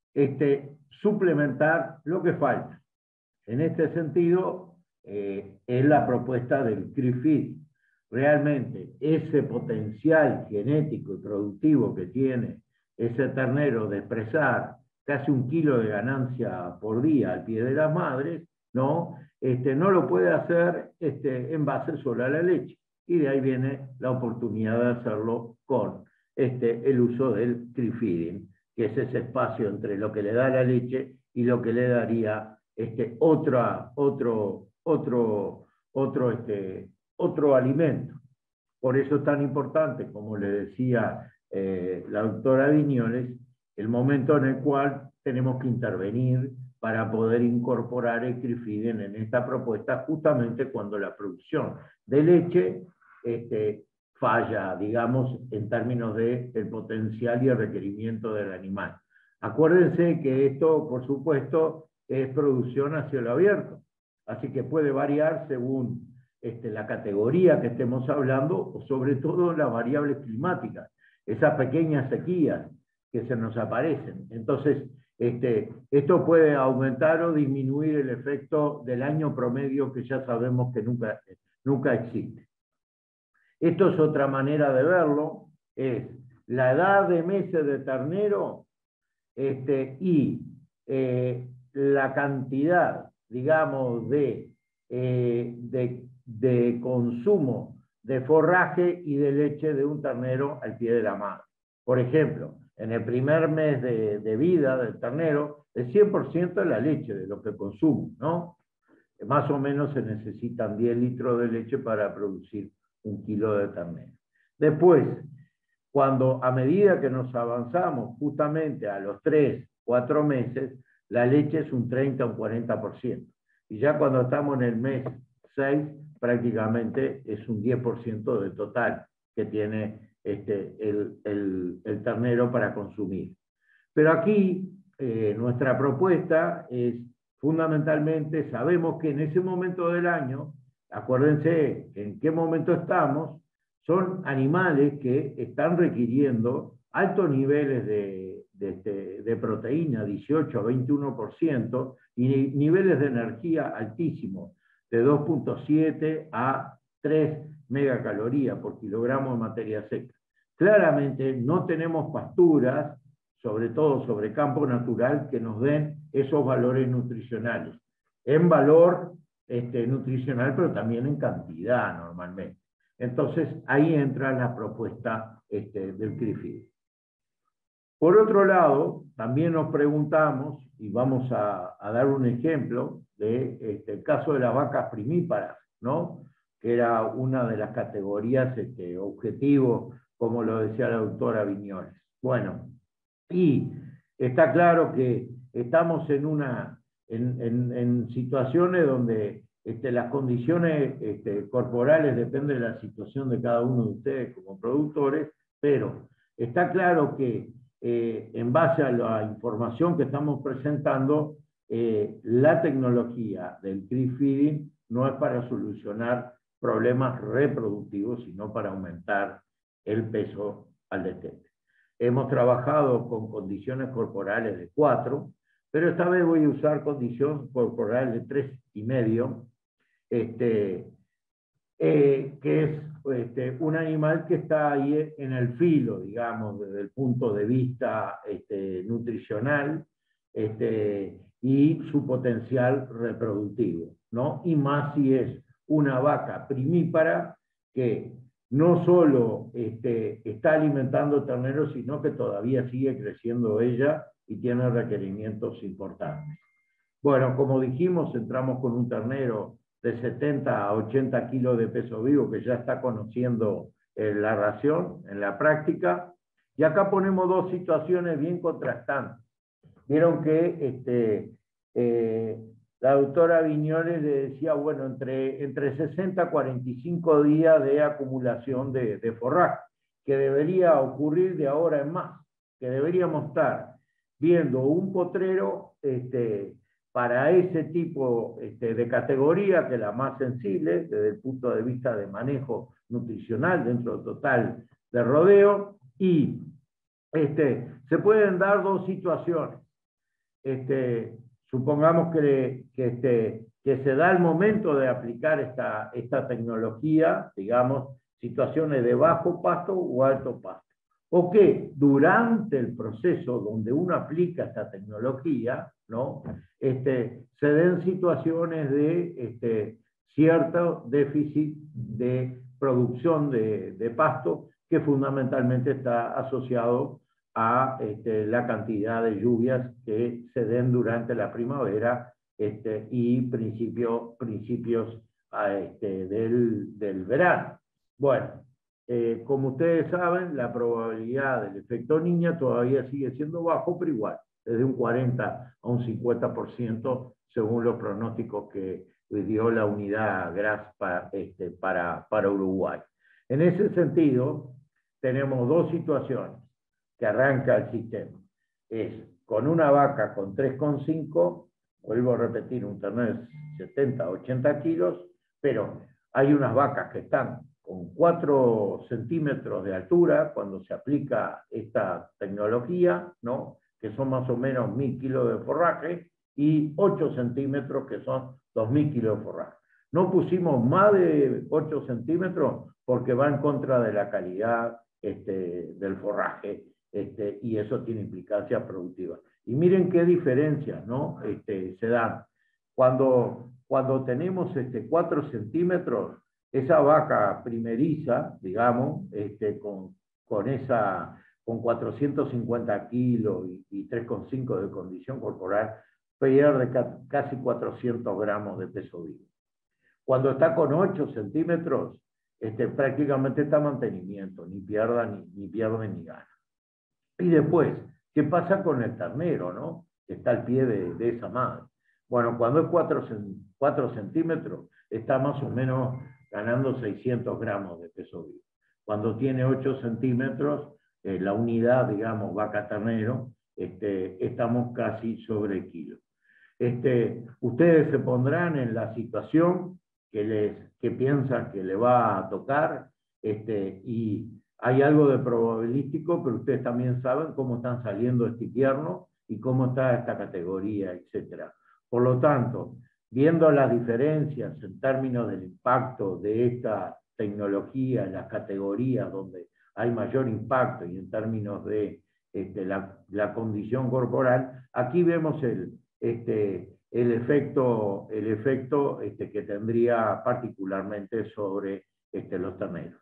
este, suplementar lo que falta. En este sentido, eh, es la propuesta del CRIFID. Realmente ese potencial genético y productivo que tiene ese ternero de expresar casi un kilo de ganancia por día al pie de las madres, ¿no? Este, no lo puede hacer este, en base solo a la leche. Y de ahí viene la oportunidad de hacerlo con este, el uso del CRIFeeding, que es ese espacio entre lo que le da la leche y lo que le daría este, otra, otro, otro, otro, este, otro alimento. Por eso es tan importante, como le decía eh, la doctora Viñoles, el momento en el cual tenemos que intervenir para poder incorporar el CRIFeeding en esta propuesta, justamente cuando la producción de leche este, falla, digamos, en términos del potencial y el requerimiento del animal. Acuérdense que esto, por supuesto, es producción a cielo abierto, así que puede variar según este, la categoría que estemos hablando, o sobre todo las variables climáticas, esas pequeñas sequías que se nos aparecen. Entonces, este, esto puede aumentar o disminuir el efecto del año promedio, que ya sabemos que nunca, nunca existe. Esto es otra manera de verlo, es la edad de meses de ternero este, y eh, la cantidad, digamos, de, eh, de, de consumo de forraje y de leche de un ternero al pie de la madre. Por ejemplo, en el primer mes de, de vida del ternero, el cien por ciento de la leche de lo que consume, ¿no? Más o menos se necesitan diez litros de leche para producir un kilo de ternero. Después, cuando a medida que nos avanzamos justamente a los tres, cuatro meses, la leche es un treinta o un cuarenta por ciento. Y ya cuando estamos en el mes seis, prácticamente es un diez por ciento del total que tiene este, el, el, el ternero para consumir. Pero aquí eh, nuestra propuesta es fundamentalmente, sabemos que en ese momento del año, acuérdense en qué momento estamos, son animales que están requiriendo altos niveles de, de, de, de proteína, dieciocho a veintiuno por ciento, y niveles de energía altísimos, de dos punto siete a tres megacalorías por kilogramo de materia seca. Claramente no tenemos pasturas, sobre todo sobre campo natural, que nos den esos valores nutricionales. En valor este, nutricional, pero también en cantidad normalmente. Entonces, ahí entra la propuesta este, del CRIFeeding. Por otro lado, también nos preguntamos, y vamos a, a dar un ejemplo, de este, el caso de las vacas primíparas, ¿no? que era una de las categorías este, objetivos, como lo decía la doctora Viñoles. Bueno, y está claro que estamos en, una, en, en, en situaciones donde este, las condiciones este, corporales dependen de la situación de cada uno de ustedes como productores, pero está claro que eh, en base a la información que estamos presentando, eh, la tecnología del crib feeding no es para solucionar problemas reproductivos, sino para aumentar el peso al destete. Hemos trabajado con condiciones corporales de cuatro, pero esta vez voy a usar condición corporal de tres y medio, este, eh, que es este, un animal que está ahí en el filo, digamos, desde el punto de vista este, nutricional este, y su potencial reproductivo, ¿no? Y más si es una vaca primípara que no solo este, está alimentando terneros, sino que todavía sigue creciendo ella y tiene requerimientos importantes. Bueno, como dijimos, entramos con un ternero de setenta a ochenta kilos de peso vivo que ya está conociendo eh, la ración en la práctica. Y acá ponemos dos situaciones bien contrastantes. Vieron que este, eh, la doctora Viñoles le decía, bueno, entre, entre sesenta a cuarenta y cinco días de acumulación de, de forraje, que debería ocurrir de ahora en más, que deberíamos estar viendo un potrero este, para ese tipo este, de categoría, que es la más sensible desde el punto de vista de manejo nutricional dentro del total de rodeo, y este, se pueden dar dos situaciones. Este, supongamos que, que, este, que se da el momento de aplicar esta, esta tecnología, digamos, situaciones de bajo pasto o alto pasto. O que durante el proceso donde uno aplica esta tecnología, ¿no? este, se den situaciones de este, cierto déficit de producción de, de pasto, que fundamentalmente está asociado a este, la cantidad de lluvias que se den durante la primavera este, y principio, principios a, este, del, del verano. Bueno, eh, como ustedes saben, la probabilidad del efecto niña todavía sigue siendo bajo, pero igual, desde un cuarenta a un cincuenta por ciento según los pronósticos que dio la unidad G R A S para, este, para, para Uruguay. En ese sentido, tenemos dos situaciones que arranca el sistema. Es con una vaca con tres coma cinco, vuelvo a repetir, un ternero de setenta a ochenta kilos, pero hay unas vacas que están con cuatro centímetros de altura cuando se aplica esta tecnología, ¿no? que son más o menos mil kilos de forraje, y ocho centímetros que son dos mil kilos de forraje. No pusimos más de ocho centímetros porque va en contra de la calidad este, del forraje, este, y eso tiene implicancias productivas. Y miren qué diferencias, ¿no? este, se dan. Cuando, cuando tenemos este, cuatro centímetros, esa vaca primeriza, digamos, este, con, con, esa, con cuatrocientos cincuenta kilos y, y tres coma cinco de condición corporal, pierde casi cuatrocientos gramos de peso vivo. Cuando está con ocho centímetros, este, prácticamente está mantenimiento, ni pierda ni, ni pierde ni gana. Y después, ¿qué pasa con el ternero, no? Que está al pie de, de esa madre. Bueno, cuando es cuatro centímetros, está más o menos ganando seiscientos gramos de peso vivo. Cuando tiene ocho centímetros, eh, la unidad, digamos, vaca-ternero, este, estamos casi sobre el kilo. Este, ustedes se pondrán en la situación que, les, que piensan que le va a tocar, este, y hay algo de probabilístico, pero ustedes también saben cómo están saliendo este invierno y cómo está esta categoría, etcétera. Por lo tanto, viendo las diferencias en términos del impacto de esta tecnología en las categorías donde hay mayor impacto y en términos de este, la, la condición corporal, aquí vemos el, este, el efecto, el efecto este, que tendría particularmente sobre este, los terneros.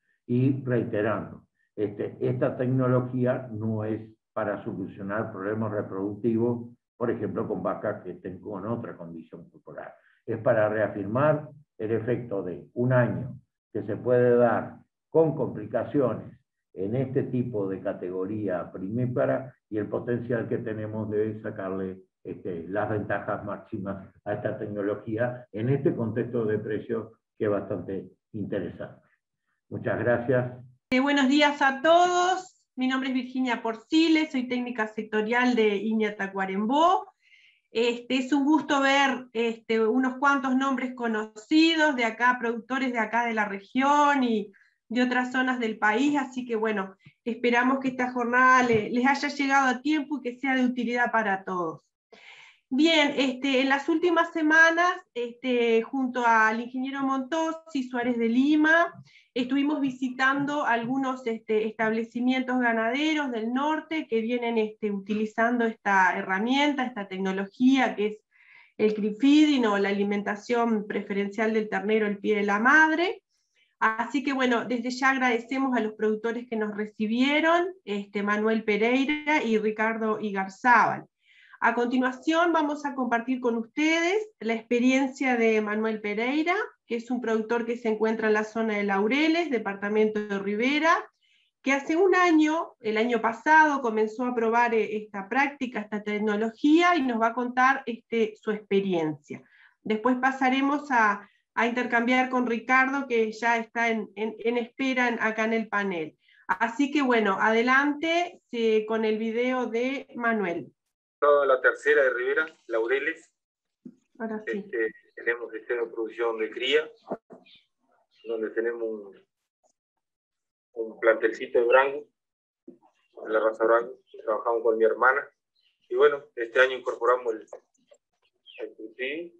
Y reiterando, este, esta tecnología no es para solucionar problemas reproductivos, por ejemplo, con vacas que estén con otra condición corporal. Es para reafirmar el efecto de un año que se puede dar con complicaciones en este tipo de categoría primípara y el potencial que tenemos de sacarle este, las ventajas máximas a esta tecnología en este contexto de precios que es bastante interesante. Muchas gracias. Eh, buenos días a todos. Mi nombre es Virginia Porciles, soy técnica sectorial de Iña Tacuarembó. Este, es un gusto ver este, unos cuantos nombres conocidos de acá, productores de acá de la región y de otras zonas del país, así que bueno, esperamos que esta jornada le, les haya llegado a tiempo y que sea de utilidad para todos. Bien, este, en las últimas semanas, este, junto al ingeniero Montosi Suárez de Lima, estuvimos visitando algunos este, establecimientos ganaderos del norte que vienen este, utilizando esta herramienta, esta tecnología que es el creep feeding o la alimentación preferencial del ternero al pie de la madre. Así que bueno, desde ya agradecemos a los productores que nos recibieron, este, Manuel Pereira y Ricardo Igarzábal. A continuación vamos a compartir con ustedes la experiencia de Manuel Pereira, que es un productor que se encuentra en la zona de Laureles, departamento de Rivera, que hace un año, el año pasado, comenzó a probar esta práctica, esta tecnología, y nos va a contar este, su experiencia. Después pasaremos a, a intercambiar con Ricardo, que ya está en, en, en espera en, acá en el panel. Así que bueno, adelante sí, con el video de Manuel. La tercera de Rivera, Laureles. Ahora sí. Este, tenemos sistema de producción de cría, donde tenemos un, un plantelcito de Brangus, de la raza Brangus. Trabajamos con mi hermana. Y bueno, este año incorporamos el, el cultivo.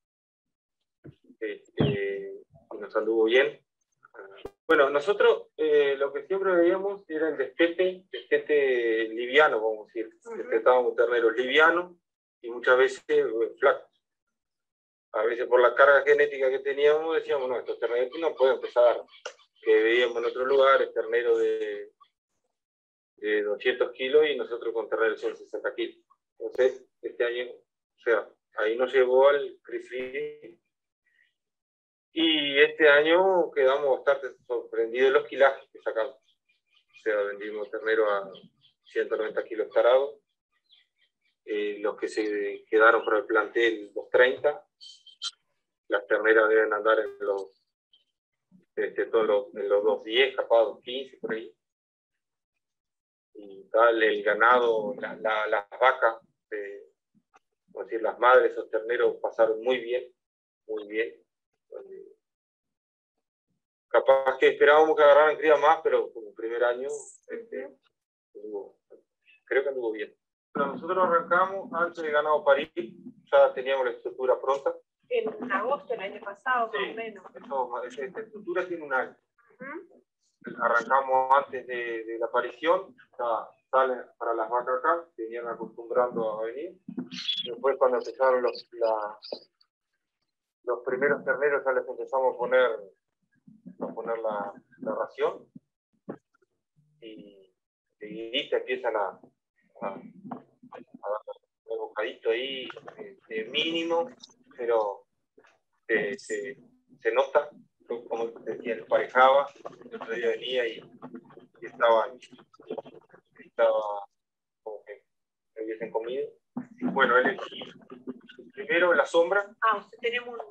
Este, y nos anduvo bien. Bueno, nosotros eh, lo que siempre veíamos era el destete, destete liviano, vamos a decir. Uh-huh. Destetábamos terneros livianos y muchas veces eh, flacos. A veces por la carga genética que teníamos decíamos, no, estos terneros no pueden empezar. Que veíamos en otros lugares terneros de, de doscientos kilos y nosotros con terneros de sesenta kilos. Entonces, este año, o sea, ahí nos llegó al creep feeding. Y este año quedamos bastante sorprendidos de los kilajes que sacamos. O sea, vendimos ternero a ciento noventa kilos tarados. Eh, los que se quedaron por el plantel, los treinta. Las terneras deben andar en los, este, todos los, en los doscientos diez, capaz doscientos quince, por ahí. Y tal, el ganado, la, la, las vacas, eh, es decir, las madres, esos terneros pasaron muy bien, muy bien. Capaz que esperábamos que agarraran cría más, pero como primer año, este, anduvo, creo que anduvo bien. Pero nosotros arrancamos antes de ganado París, ya teníamos la estructura pronta. En agosto del año pasado, sí, más o menos. Eso, esta estructura tiene un año. Uh-huh. Arrancamos antes de, de la aparición, ya salen para las vacas acá, venían acostumbrando a venir. Después cuando empezaron los, la, los primeros terneros ya les empezamos a poner a poner la, la ración y seguidita empiezan a, a, a dar un bocadito ahí de, de mínimo, pero eh, se, se nota, como decía, lo parejaba. El otro día venía y, y estaba, estaba como que hubiesen comido. Bueno, él primero en la sombra. Ah, tenemos un...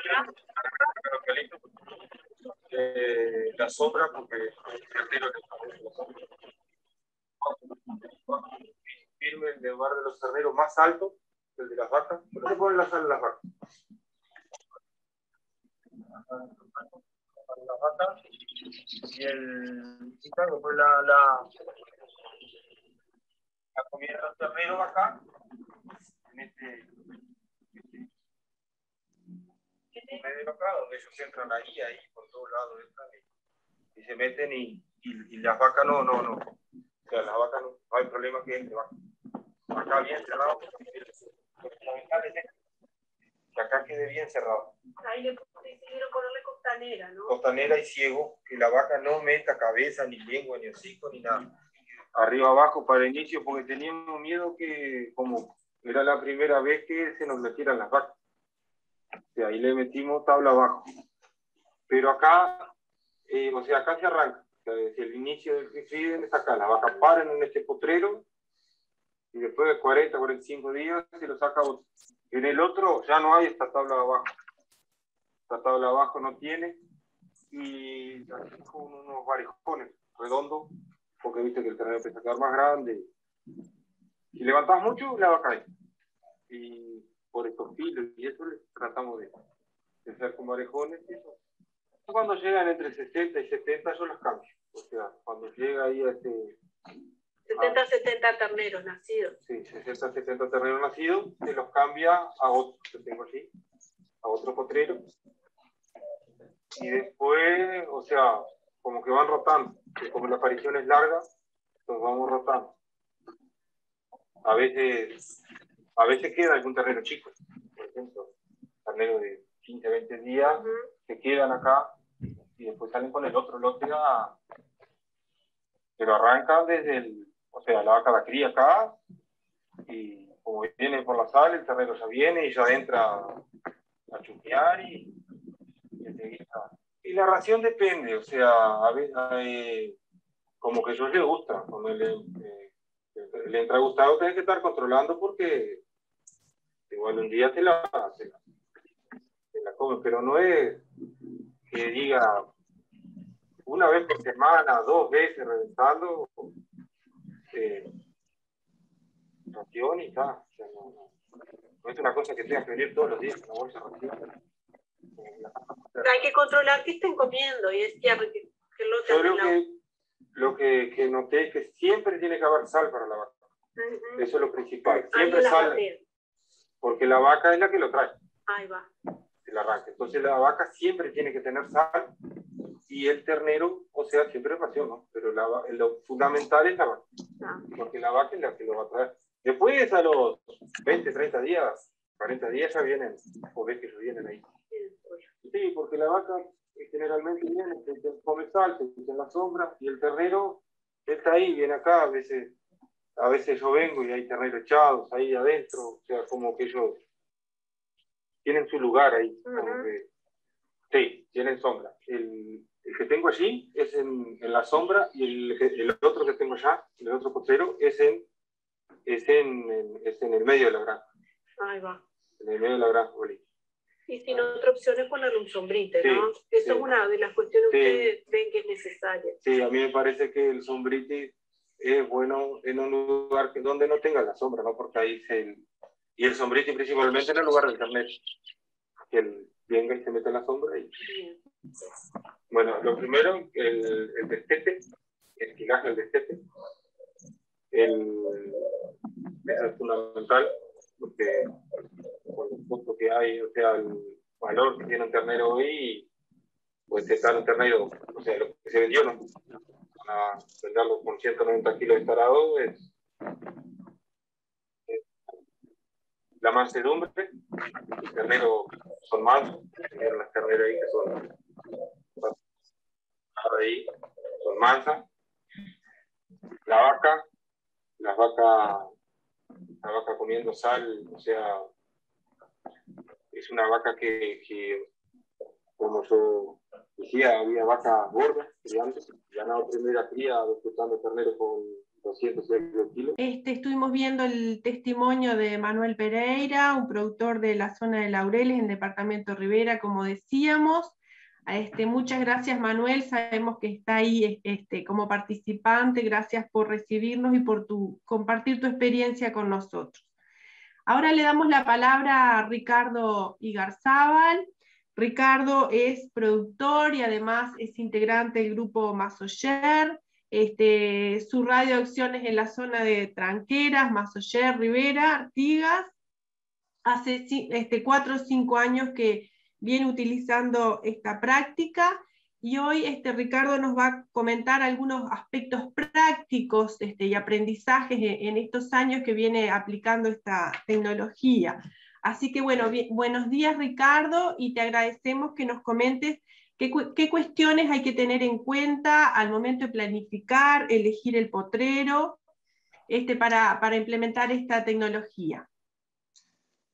Eh, la sombra, porque el ternero firme en lugar de los terneros más altos, el de las vacas, pero se ponen las alas las vacas. Las vacas y el y claro, pues la, la, la comida de los terneros acá, en este, este medio acá, donde ellos entran ahí, ahí, por todos lados entran y, y se meten y, y, y las vacas no, no, no. O sea, las vacas no, no hay problema que entre vacas. Acá bien cerrado, fundamental es que acá quede bien cerrado. Ahí le decidieron ponerle costanera, ¿no? Costanera y ciego, que la vaca no meta cabeza, ni lengua, ni hocico, ni nada. Arriba abajo para el inicio, porque teníamos miedo que, como era la primera vez que se nos metieran las vacas. O sea, ahí le metimos tabla abajo. Pero acá, eh, o sea, acá se arranca. O sea, desde el inicio del feeding es acá. Las vacas paran en este potrero y después de cuarenta, cuarenta y cinco días se lo saca otro. En el otro ya no hay esta tabla de abajo. Esta tabla de abajo no tiene. Y aquí con unos varejones redondos, porque viste que el terreno empieza a quedar más grande. Si levantás mucho, la va a caer. Y por estos filos y eso tratamos de, de hacer con varejones. Y eso. Cuando llegan entre sesenta y setenta yo las cambio. O sea, cuando llega ahí a este... setenta, setenta terneros nacidos. Sí, sesenta, setenta terneros nacidos, se los cambia a otro que tengo allí, a otro potrero. Y después, o sea, como que van rotando. Que como la aparición es larga, los vamos rotando. A veces, a veces queda algún terreno chico. Por ejemplo, terneros de quince, veinte días uh-huh. que quedan acá y después salen con el otro lote a... Pero arranca desde el... O sea, la vaca la cría acá y como viene por la sal, el ternero ya viene y ya entra a chupear y, y enseguida... Y la ración depende, o sea, a veces eh, como que a ellos les gusta, cuando le, eh, le entra gustado tenés que estar controlando porque igual un día te la, te la, te la comes, pero no es que diga una vez por semana, dos veces reventando, eh, ración y está, o sea, no, no, no es una cosa que tengas que venir todos los días, una bolsa de ración. Hay que controlar qué estén comiendo y es que, que lo Yo creo que lo que, que noté es que siempre tiene que haber sal para la vaca. Uh-huh. Eso es lo principal. Siempre sal, porque la vaca es la que lo trae. Ahí va. El arranque. Entonces la vaca siempre tiene que tener sal y el ternero, o sea, siempre es ración, ¿no? Pero la, lo fundamental es la vaca. Ah. Porque la vaca es la que lo va a traer. Después a los veinte, treinta días, cuarenta días ya vienen, o ves que ellos vienen ahí. Sí, porque la vaca generalmente viene, se come sal, se quita en la sombra, y el ternero está ahí, viene acá, a veces, a veces yo vengo y hay terneros echados ahí adentro, o sea, como que ellos tienen su lugar ahí, uh-huh. como que, sí, tienen sombra. El, el que tengo allí es en, en la sombra, y el, el otro que tengo allá, el otro potrero, es en, es en, en, es en el medio de la granja. Ahí va. En el medio de la granja, Bolí. Y si no, otra opción es ponerle un sombrite, ¿no? Sí, Eso sí. es una de las cuestiones que sí. ustedes ven que es necesaria. Sí, a mí me parece que el sombrite es bueno en un lugar que, donde no tenga la sombra, ¿no? Porque ahí se... Y el sombrite principalmente en el lugar del ternero. Que él venga y se meta en la sombra. Y... Bueno, lo primero, el, el destete, el quilaje del destete. El... Eso es fundamental, porque con el costo que hay, o sea, el valor que tiene un ternero hoy, pues estar un ternero, o sea, lo que se vendió, ¿no? A venderlo con ciento noventa kilos de tarado es, es la mansedumbre. El ternero son mansos, tienen las terneras ahí que son ahí, son mansas. La vaca, las vacas, la vaca comiendo sal, o sea, es una vaca que, que como yo decía, había vacas gordas, gigantes, ganado primera cría disputando ternero con doscientos kilos. Este, estuvimos viendo el testimonio de Manuel Pereira, un productor de la zona de Laureles, en departamento Rivera, como decíamos. Este, muchas gracias, Manuel, sabemos que está ahí este, como participante, gracias por recibirnos y por tu, compartir tu experiencia con nosotros. Ahora le damos la palabra a Ricardo Igarzábal. Ricardo es productor y además es integrante del grupo Masoyer. Este, su radio de acciones en la zona de Tranqueras, Masoyer, Rivera, Artigas. Hace este, cuatro o cinco años que viene utilizando esta práctica y hoy este, Ricardo nos va a comentar algunos aspectos prácticos este, y aprendizajes en, en estos años que viene aplicando esta tecnología. Así que bueno, bien, buenos días Ricardo, y te agradecemos que nos comentes qué, qué cuestiones hay que tener en cuenta al momento de planificar, elegir el potrero, este, para, para implementar esta tecnología.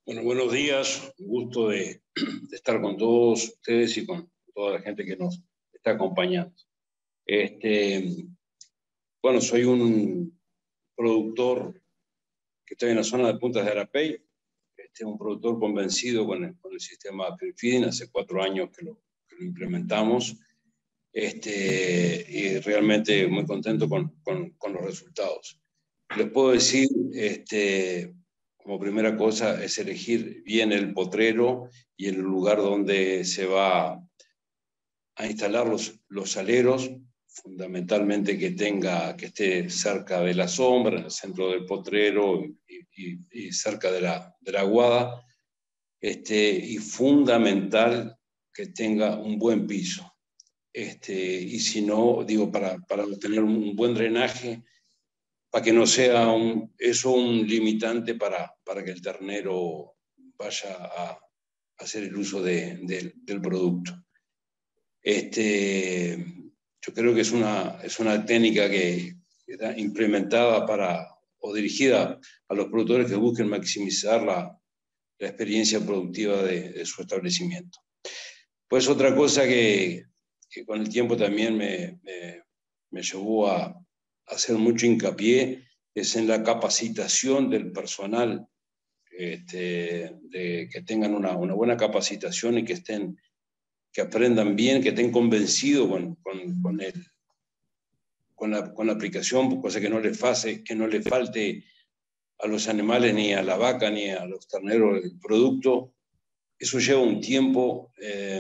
Bueno, buenos días. Un gusto de, de estar con todos ustedes y con toda la gente que nos está acompañando. Este, bueno, soy un productor que estoy en la zona de Puntas de Arapey. Este, un productor convencido con el, con el sistema CREFeeding. Hace cuatro años que lo, que lo implementamos. Este, y realmente muy contento con, con, con los resultados. Les puedo decir, este, como primera cosa, es elegir bien el potrero y el lugar donde se va a instalar los, los saleros, fundamentalmente que, tenga, que esté cerca de la sombra, en el centro del potrero y, y, y cerca de la, de la aguada, este, y fundamental que tenga un buen piso. Este, y si no, digo, para, para tener un buen drenaje, para que no sea un, eso un limitante para, para que el ternero vaya a, a hacer el uso de, de, del producto. Este, yo creo que es una, es una técnica que está implementada para, o dirigida a los productores que busquen maximizar la, la experiencia productiva de, de su establecimiento. Pues otra cosa que, que con el tiempo también me, me, me llevó a hacer mucho hincapié es en la capacitación del personal, este, de, que tengan una, una buena capacitación y que, estén, que aprendan bien, que estén convencidos con, con, con, el, con, la, con la aplicación, cosa que no les falte, que no les falte a los animales, ni a la vaca, ni a los terneros el producto. Eso lleva un tiempo, eh,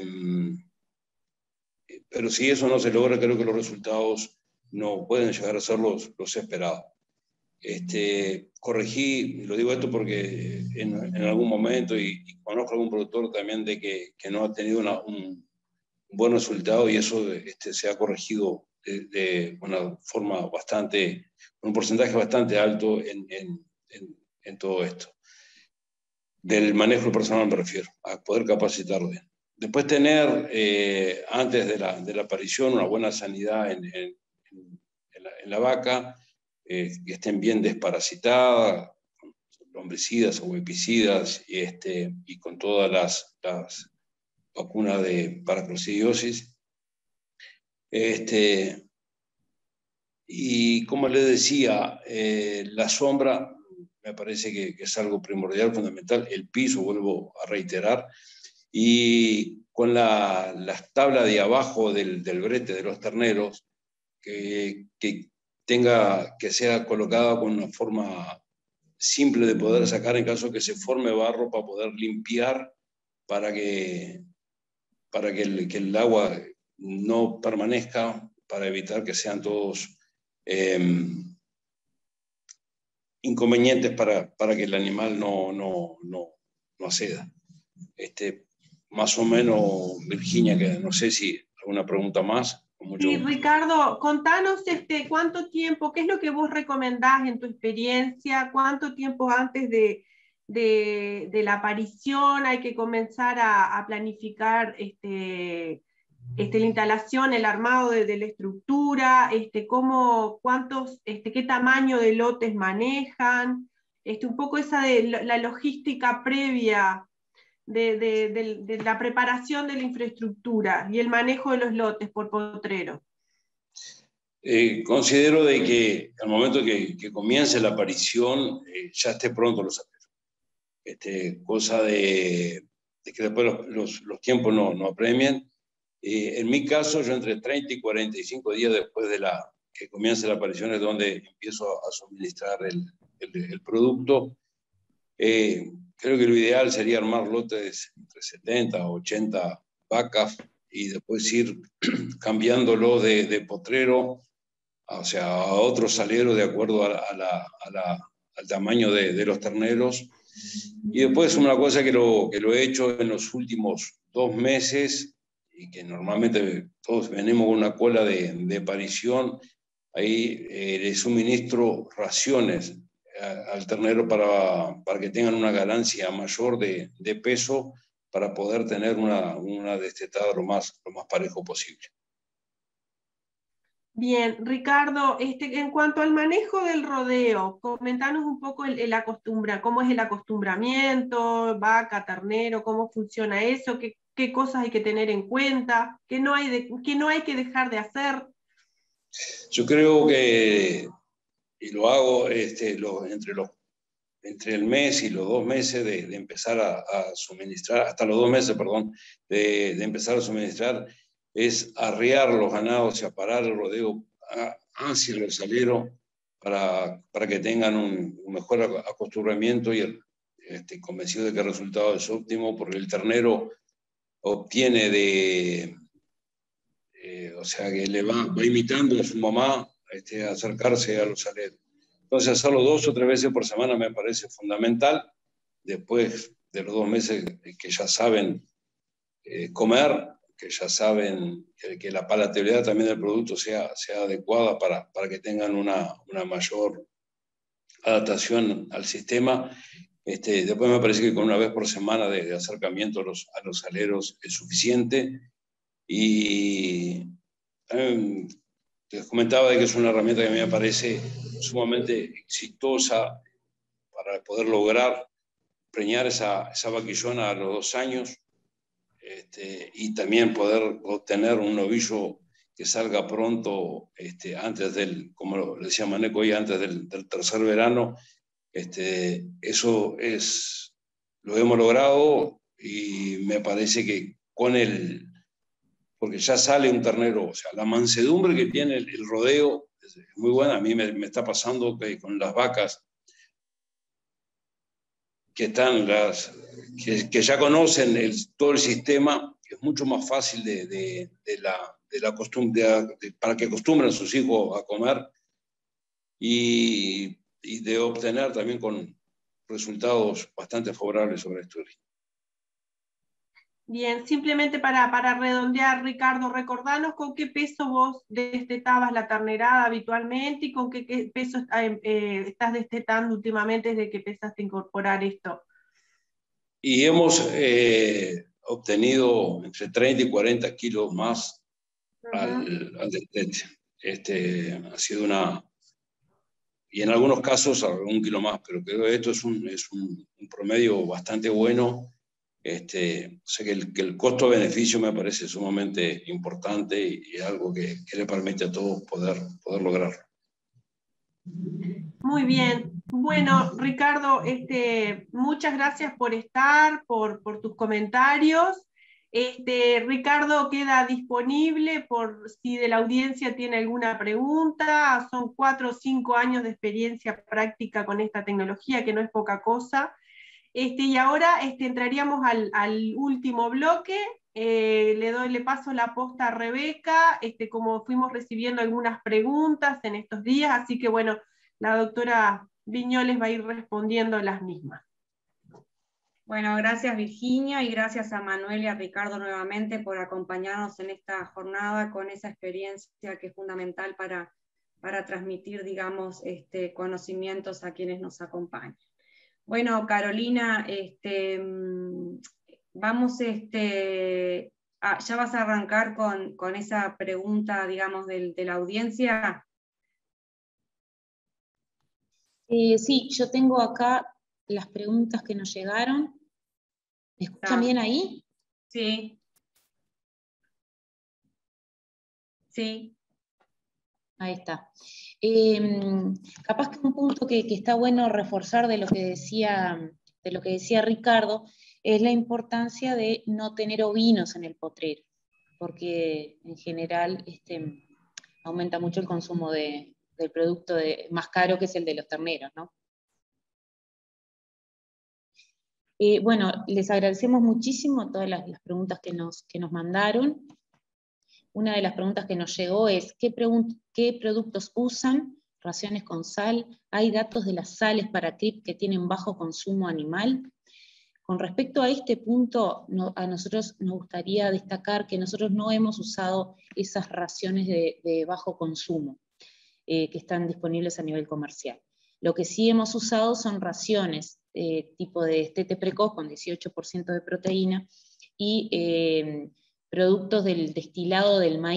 pero si eso no se logra, creo que los resultados no pueden llegar a ser los, los esperados. Este, corregí, lo digo esto porque en, en algún momento, y, y conozco a algún productor también de que, que no ha tenido una, un buen resultado, y eso este, se ha corregido de, de una forma bastante, con un porcentaje bastante alto en, en, en, en todo esto. Del manejo personal me refiero, a poder capacitarlo bien. Después tener, eh, antes de la, de la aparición, una buena sanidad en, en, en, la, en la vaca, eh, que estén bien desparasitadas, con lombricidas o herbicidas, y, este, y con todas las, las vacunas de paracoccidiosis. Este, y como les decía, eh, la sombra me parece que, que es algo primordial, fundamental. El piso, vuelvo a reiterar, y con la, la tabla de abajo del, del brete de los terneros, que, que, tenga, que sea colocada con una forma simple de poder sacar en caso que se forme barro, para poder limpiar, para que, para que, el, que el agua no permanezca, para evitar que sean todos eh, inconvenientes para, para que el animal no, no, no, no acceda. Este, más o menos, Virginia, que no sé si alguna pregunta más. Con mucho sí, gusto. Ricardo, contanos este, cuánto tiempo, qué es lo que vos recomendás en tu experiencia, cuánto tiempo antes de, de, de la aparición hay que comenzar a, a planificar este, este, la instalación, el armado de, de la estructura, este, cómo, cuántos, este, qué tamaño de lotes manejan, este, un poco esa de la logística previa de, de, de, de la preparación de la infraestructura y el manejo de los lotes por potrero. Eh, considero de que al momento que, que comience la aparición eh, ya esté pronto los saleros. Este, cosa de, de que después los, los, los tiempos no, no apremien. Eh, en mi caso, yo entre treinta y cuarenta y cinco días después de la, que comience la aparición es donde empiezo a, a suministrar el, el, el producto. Eh, creo que lo ideal sería armar lotes entre setenta o ochenta vacas y después ir cambiándolo de, de potrero, o sea, a otro salero de acuerdo a, a la, a la, al tamaño de, de los terneros. Y después una cosa que lo, que lo he hecho en los últimos dos meses y que normalmente todos venimos con una cola de, de aparición, ahí eh, le suministro raciones a, al ternero para, para que tengan una ganancia mayor de, de peso, para poder tener una, una destetada lo más, lo más parejo posible. Bien, Ricardo, este, en cuanto al manejo del rodeo, comentanos un poco el, el acostumbra, cómo es el acostumbramiento, vaca, ternero, cómo funciona eso, qué, qué cosas hay que tener en cuenta, qué no hay, de, qué no hay que dejar de hacer. Yo creo que, y lo hago este, lo, entre, los, entre el mes y los dos meses de, de empezar a, a suministrar, hasta los dos meses, perdón, de, de empezar a suministrar, es arriar los ganados y a parar el rodeo hacia el salero para, para que tengan un, un mejor acostumbramiento y el, este, convencido de que el resultado es óptimo, porque el ternero obtiene de, eh, o sea, que le va, va imitando a su mamá este, a acercarse a los saleros. Entonces, hacerlo dos o tres veces por semana me parece fundamental. Después de los dos meses que ya saben eh, comer, que ya saben que, que la palatabilidad también del producto sea, sea adecuada para, para que tengan una, una mayor adaptación al sistema. Este, después me parece que con una vez por semana de, de acercamiento a los, a los saleros es suficiente. Y también les comentaba de que es una herramienta que a mí me parece sumamente exitosa para poder lograr preñar esa, esa vaquillona a los dos años. Este, y también poder obtener un novillo que salga pronto, este, antes del, como lo decía Maneco hoy, antes del, del tercer verano. Este, eso es, lo hemos logrado y me parece que con el, porque ya sale un ternero, o sea, la mansedumbre que tiene el, el rodeo es muy buena. A mí me, me está pasando que con las vacas que están las que, que ya conocen el, todo el sistema, es mucho más fácil de, de, de la, de la costumbre, de, de, para que acostumbren a sus hijos a comer y, y de obtener también con resultados bastante favorables sobre esto. Bien, simplemente para, para redondear, Ricardo, recordanos con qué peso vos destetabas la ternerada habitualmente y con qué, qué peso eh, estás destetando últimamente desde que empezaste a incorporar esto. Y hemos eh, obtenido entre treinta y cuarenta kilos más uh-huh. al, al destete. Este, ha sido una... Y en algunos casos un kilo más, pero creo que esto es un, es un, un promedio bastante bueno. Este, o sea que el, que el costo-beneficio me parece sumamente importante y, y algo que, que le permite a todos poder, poder lograrlo. Muy bien. Bueno, Ricardo, este, muchas gracias por estar, por, por tus comentarios. Este, Ricardo queda disponible por si de la audiencia tiene alguna pregunta. Son cuatro o cinco años de experiencia práctica con esta tecnología, que no es poca cosa. Este, y ahora este, entraríamos al, al último bloque. Eh, le, doy, le paso la posta a Rebeca, este, como fuimos recibiendo algunas preguntas en estos días, así que bueno, la doctora Viñoles va a ir respondiendo las mismas. Bueno, gracias Virginia y gracias a Manuel y a Ricardo nuevamente por acompañarnos en esta jornada con esa experiencia que es fundamental para, para transmitir, digamos, este, conocimientos a quienes nos acompañan. Bueno, Carolina, este, vamos, este, a, ya vas a arrancar con, con esa pregunta, digamos, de, de la audiencia. Eh, sí, yo tengo acá las preguntas que nos llegaron. ¿Me escuchan bien ahí? Sí. Sí. Ahí está. Eh, capaz que un punto que, que está bueno reforzar de lo que decía, de lo que decía Ricardo, es la importancia de no tener ovinos en el potrero, porque en general este, aumenta mucho el consumo de, del producto de, más caro, que es el de los terneros, ¿no? Eh, bueno, les agradecemos muchísimo todas las, las preguntas que nos, que nos mandaron. Una de las preguntas que nos llegó es, ¿qué, ¿qué productos usan? Raciones con sal. ¿Hay datos de las sales para C R I P que tienen bajo consumo animal? Con respecto a este punto, no, a nosotros nos gustaría destacar que nosotros no hemos usado esas raciones de, de bajo consumo eh, que están disponibles a nivel comercial. Lo que sí hemos usado son raciones eh, tipo de destete precoz con dieciocho por ciento de proteína y eh, productos del destilado del maíz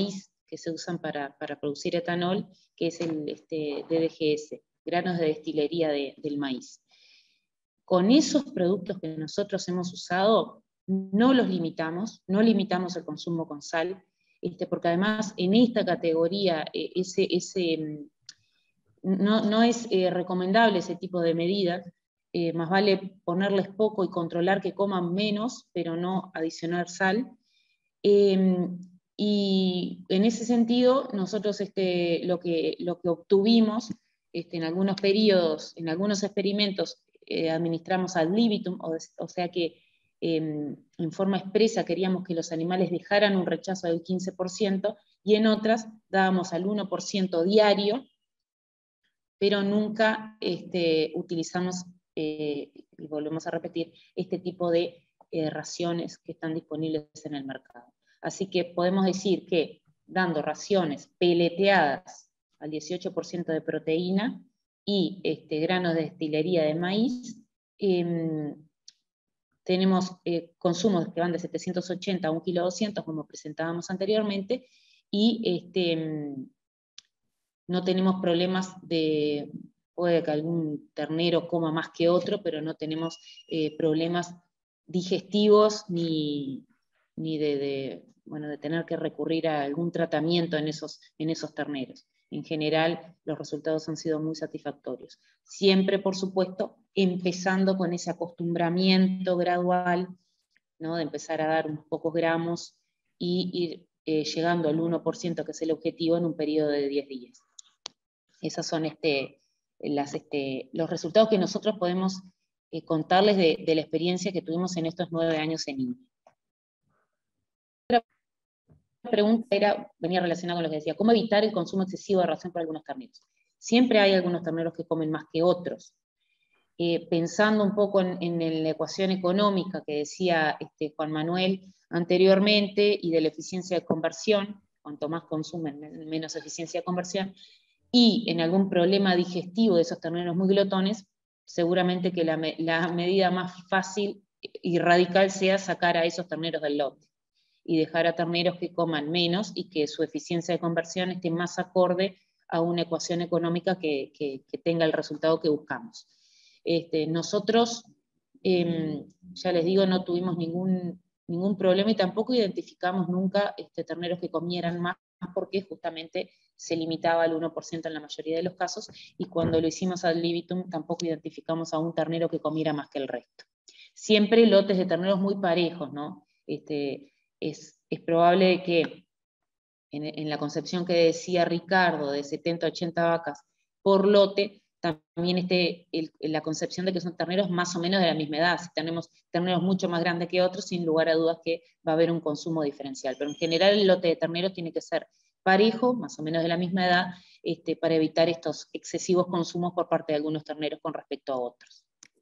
que se usan para, para producir etanol, que es el este, D D G S, granos de destilería de, del maíz. Con esos productos que nosotros hemos usado, no los limitamos, no limitamos el consumo con sal, este, porque además en esta categoría eh, ese, ese, no, no es eh, recomendable ese tipo de medidas, eh, más vale ponerles poco y controlar que coman menos, pero no adicionar sal. Eh, y en ese sentido, nosotros este, lo, que, lo que obtuvimos este, en algunos periodos, en algunos experimentos, eh, administramos ad libitum, o, o sea que eh, en forma expresa queríamos que los animales dejaran un rechazo del quince por ciento, y en otras dábamos al uno por ciento diario, pero nunca este, utilizamos, eh, y volvemos a repetir, este tipo de eh, raciones que están disponibles en el mercado. Así que podemos decir que dando raciones peleteadas al dieciocho por ciento de proteína y este, granos de destilería de maíz, eh, tenemos eh, consumos que van de setecientos ochenta a un kilo doscientos, como presentábamos anteriormente, y este, no tenemos problemas de, puede que algún ternero coma más que otro, pero no tenemos eh, problemas digestivos ni, ni de, de, bueno, de tener que recurrir a algún tratamiento en esos, en esos terneros. En general, los resultados han sido muy satisfactorios. Siempre, por supuesto, empezando con ese acostumbramiento gradual, ¿no? De empezar a dar unos pocos gramos y ir eh, llegando al uno por ciento, que es el objetivo, en un periodo de diez días. Esos son este, las, este, los resultados que nosotros podemos eh, contarles de, de la experiencia que tuvimos en estos nueve años en INTA. La pregunta era, venía relacionada con lo que decía, ¿cómo evitar el consumo excesivo de ración por algunos terneros? Siempre hay algunos terneros que comen más que otros. Eh, pensando un poco en, en la ecuación económica que decía este, Juan Manuel anteriormente, y de la eficiencia de conversión, cuanto más consumen, menos eficiencia de conversión, y en algún problema digestivo de esos terneros muy glotones, seguramente que la, la medida más fácil y radical sea sacar a esos terneros del lote, y dejar a terneros que coman menos y que su eficiencia de conversión esté más acorde a una ecuación económica que, que, que tenga el resultado que buscamos. Este, nosotros, eh, ya les digo, no tuvimos ningún, ningún problema, y tampoco identificamos nunca este, terneros que comieran más, porque justamente se limitaba al uno por ciento en la mayoría de los casos, y cuando lo hicimos ad libitum tampoco identificamos a un ternero que comiera más que el resto. Siempre lotes de terneros muy parejos, ¿no? Este, es, es probable que en, en la concepción que decía Ricardo, de setenta a ochenta vacas por lote, también esté el, la concepción de que son terneros más o menos de la misma edad. Si tenemos terneros mucho más grandes que otros, sin lugar a dudas que va a haber un consumo diferencial. Pero en general el lote de terneros tiene que ser parejo, más o menos de la misma edad, este, para evitar estos excesivos consumos por parte de algunos terneros con respecto a otros.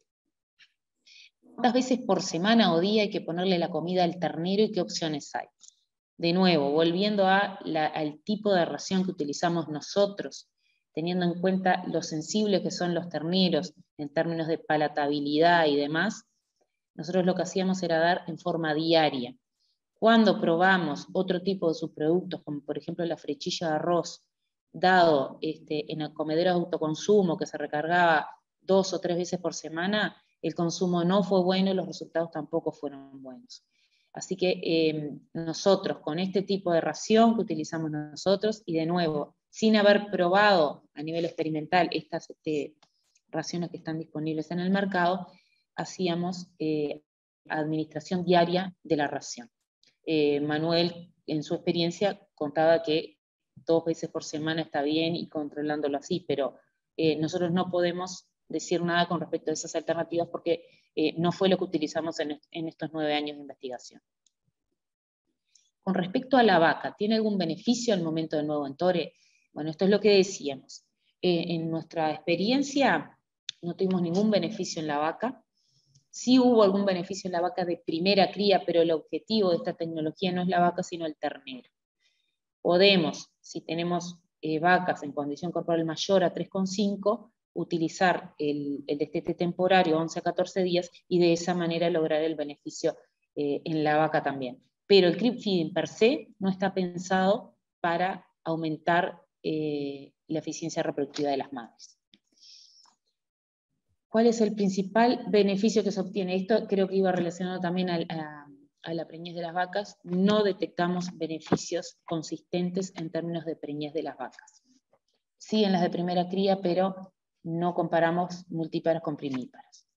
¿Cuántas veces por semana o día hay que ponerle la comida al ternero y qué opciones hay? De nuevo, volviendo a la, al tipo de ración que utilizamos nosotros, teniendo en cuenta lo sensibles que son los terneros en términos de palatabilidad y demás, nosotros lo que hacíamos era dar en forma diaria. Cuando probamos otro tipo de subproductos, como por ejemplo la frechilla de arroz, dado este, en el comedero de autoconsumo, que se recargaba dos o tres veces por semana, el consumo no fue bueno y los resultados tampoco fueron buenos. Así que eh, nosotros, con este tipo de ración que utilizamos nosotros, y de nuevo, sin haber probado a nivel experimental estas este, raciones que están disponibles en el mercado, hacíamos eh, administración diaria de la ración. Eh, Manuel, en su experiencia, contaba que dos veces por semana está bien y controlándolo así, pero eh, nosotros no podemos decir nada con respecto a esas alternativas porque eh, no fue lo que utilizamos en, en estos nueve años de investigación. Con respecto a la vaca, ¿tiene algún beneficio al momento del nuevo entore? Bueno, esto es lo que decíamos. Eh, en nuestra experiencia no tuvimos ningún beneficio en la vaca. Sí hubo algún beneficio en la vaca de primera cría, pero el objetivo de esta tecnología no es la vaca, sino el ternero. Podemos, si tenemos eh, vacas en condición corporal mayor a tres coma cinco, utilizar el, el destete temporario once a catorce días y de esa manera lograr el beneficio eh, en la vaca también. Pero el creep feeding per se no está pensado para aumentar eh, la eficiencia reproductiva de las madres. ¿Cuál es el principal beneficio que se obtiene? Esto creo que iba relacionado también a, a, a la preñez de las vacas. No detectamos beneficios consistentes en términos de preñez de las vacas. Sí en las de primera cría, pero no comparamos multíparos con primíparos.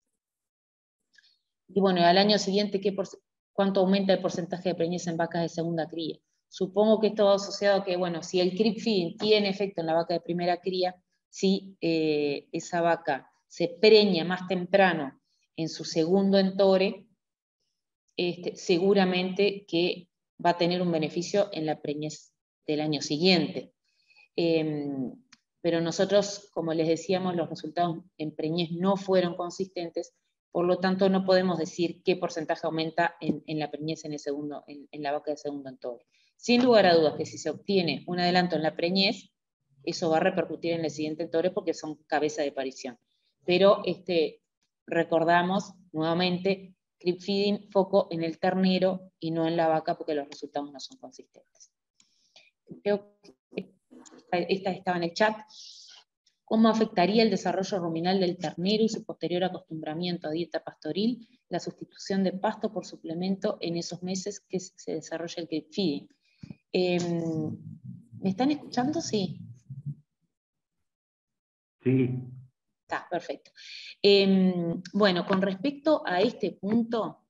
Y bueno, al año siguiente, ¿qué ¿cuánto aumenta el porcentaje de preñez en vacas de segunda cría? Supongo que esto va asociado a que, bueno, si el crib feeding tiene efecto en la vaca de primera cría, si eh, esa vaca se preña más temprano en su segundo entore, este, seguramente que va a tener un beneficio en la preñez del año siguiente. Eh, pero nosotros, como les decíamos, los resultados en preñez no fueron consistentes, por lo tanto no podemos decir qué porcentaje aumenta en, en la preñez en, el segundo, en, en la vaca de segundo entore. Sin lugar a dudas que si se obtiene un adelanto en la preñez, eso va a repercutir en el siguiente entore porque son cabeza de parición. Pero este, recordamos nuevamente, crib feeding, foco en el ternero y no en la vaca porque los resultados no son consistentes. Creo que esta estaba en el chat. ¿Cómo afectaría el desarrollo ruminal del ternero y su posterior acostumbramiento a dieta pastoril la sustitución de pasto por suplemento en esos meses que se desarrolla el crib feeding? Eh, ¿Me están escuchando? Sí. Sí. Está, perfecto. Eh, bueno, con respecto a este punto,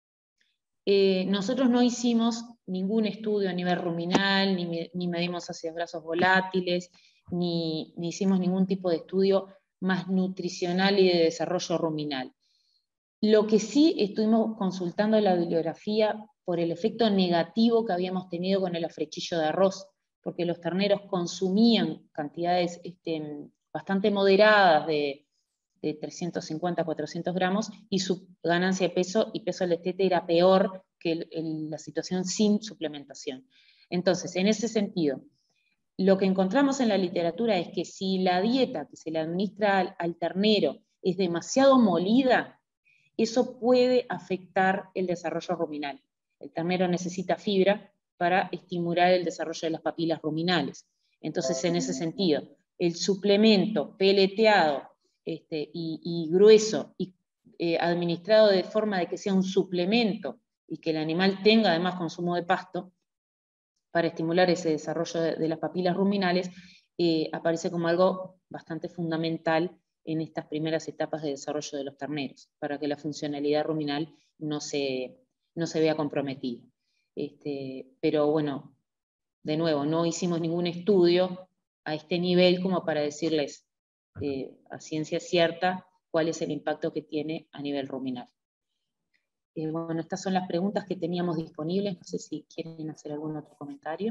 eh, nosotros no hicimos ningún estudio a nivel ruminal, ni, ni medimos ácidos grasos volátiles, ni, ni hicimos ningún tipo de estudio más nutricional y de desarrollo ruminal. Lo que sí estuvimos consultando la bibliografía por el efecto negativo que habíamos tenido con el afrechillo de arroz, porque los terneros consumían cantidades este, bastante moderadas de, de trescientos cincuenta a cuatrocientos gramos, y su ganancia de peso y peso del destete era peor que el, el, la situación sin suplementación. Entonces, en ese sentido, lo que encontramos en la literatura es que si la dieta que se le administra al, al ternero es demasiado molida, eso puede afectar el desarrollo ruminal. El ternero necesita fibra para estimular el desarrollo de las papilas ruminales. Entonces, en ese sentido, el suplemento peleteado este, y, y grueso y eh, administrado de forma de que sea un suplemento y que el animal tenga además consumo de pasto para estimular ese desarrollo de, de las papilas ruminales, eh, aparece como algo bastante fundamental en estas primeras etapas de desarrollo de los terneros, para que la funcionalidad ruminal no se, no se vea comprometida. Este, pero bueno, de nuevo, no hicimos ningún estudio a este nivel como para decirles eh, a ciencia cierta cuál es el impacto que tiene a nivel ruminal. Eh, bueno, estas son las preguntas que teníamos disponibles, no sé si quieren hacer algún otro comentario.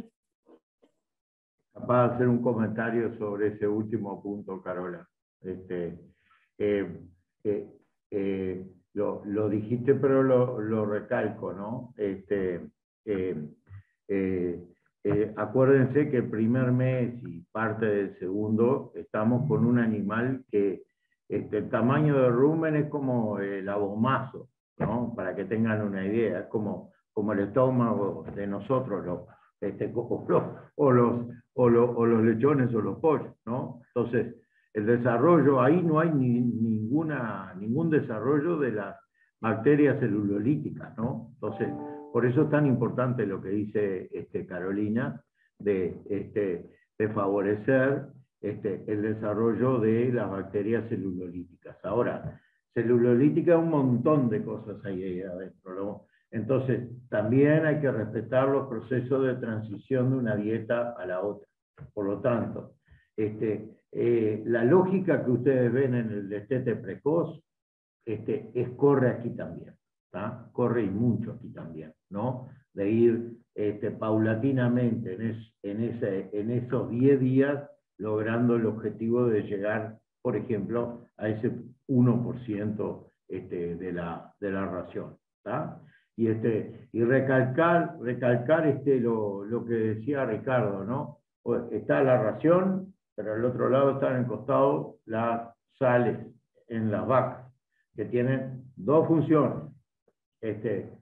Capaz de hacer un comentario sobre ese último punto, Carola. Este, eh, eh, eh, lo, lo dijiste, pero lo, lo recalco, ¿no? Este, eh, eh, eh, acuérdense que el primer mes y parte del segundo estamos con un animal que este, el tamaño de rumen es como el abomazo, ¿no? Para que tengan una idea, es como, como el estómago de nosotros, los, este, o, los, o, los, o, los, o los lechones o los pollos, ¿no? Entonces, el desarrollo, ahí no hay ni, ninguna, ningún desarrollo de las bacterias celulolíticas, ¿no? Entonces, por eso es tan importante lo que dice este, Carolina, de, este, de favorecer este, el desarrollo de las bacterias celulolíticas. Ahora, celulolítica, un montón de cosas hay ahí adentro, ¿no? Entonces, también hay que respetar los procesos de transición de una dieta a la otra. Por lo tanto, este, eh, la lógica que ustedes ven en el destete precoz este, es, corre aquí también, ¿tá? Corre y mucho aquí también, ¿no? De ir este, paulatinamente en, es, en, ese, en esos diez días logrando el objetivo de llegar, por ejemplo, a ese uno por ciento este, de, la, de la ración, ¿tá? Y, este, y recalcar, recalcar este, lo, lo que decía Ricardo, ¿no? Está la ración, pero al otro lado están en el costado las sales en las vacas, que tienen dos funciones. Este,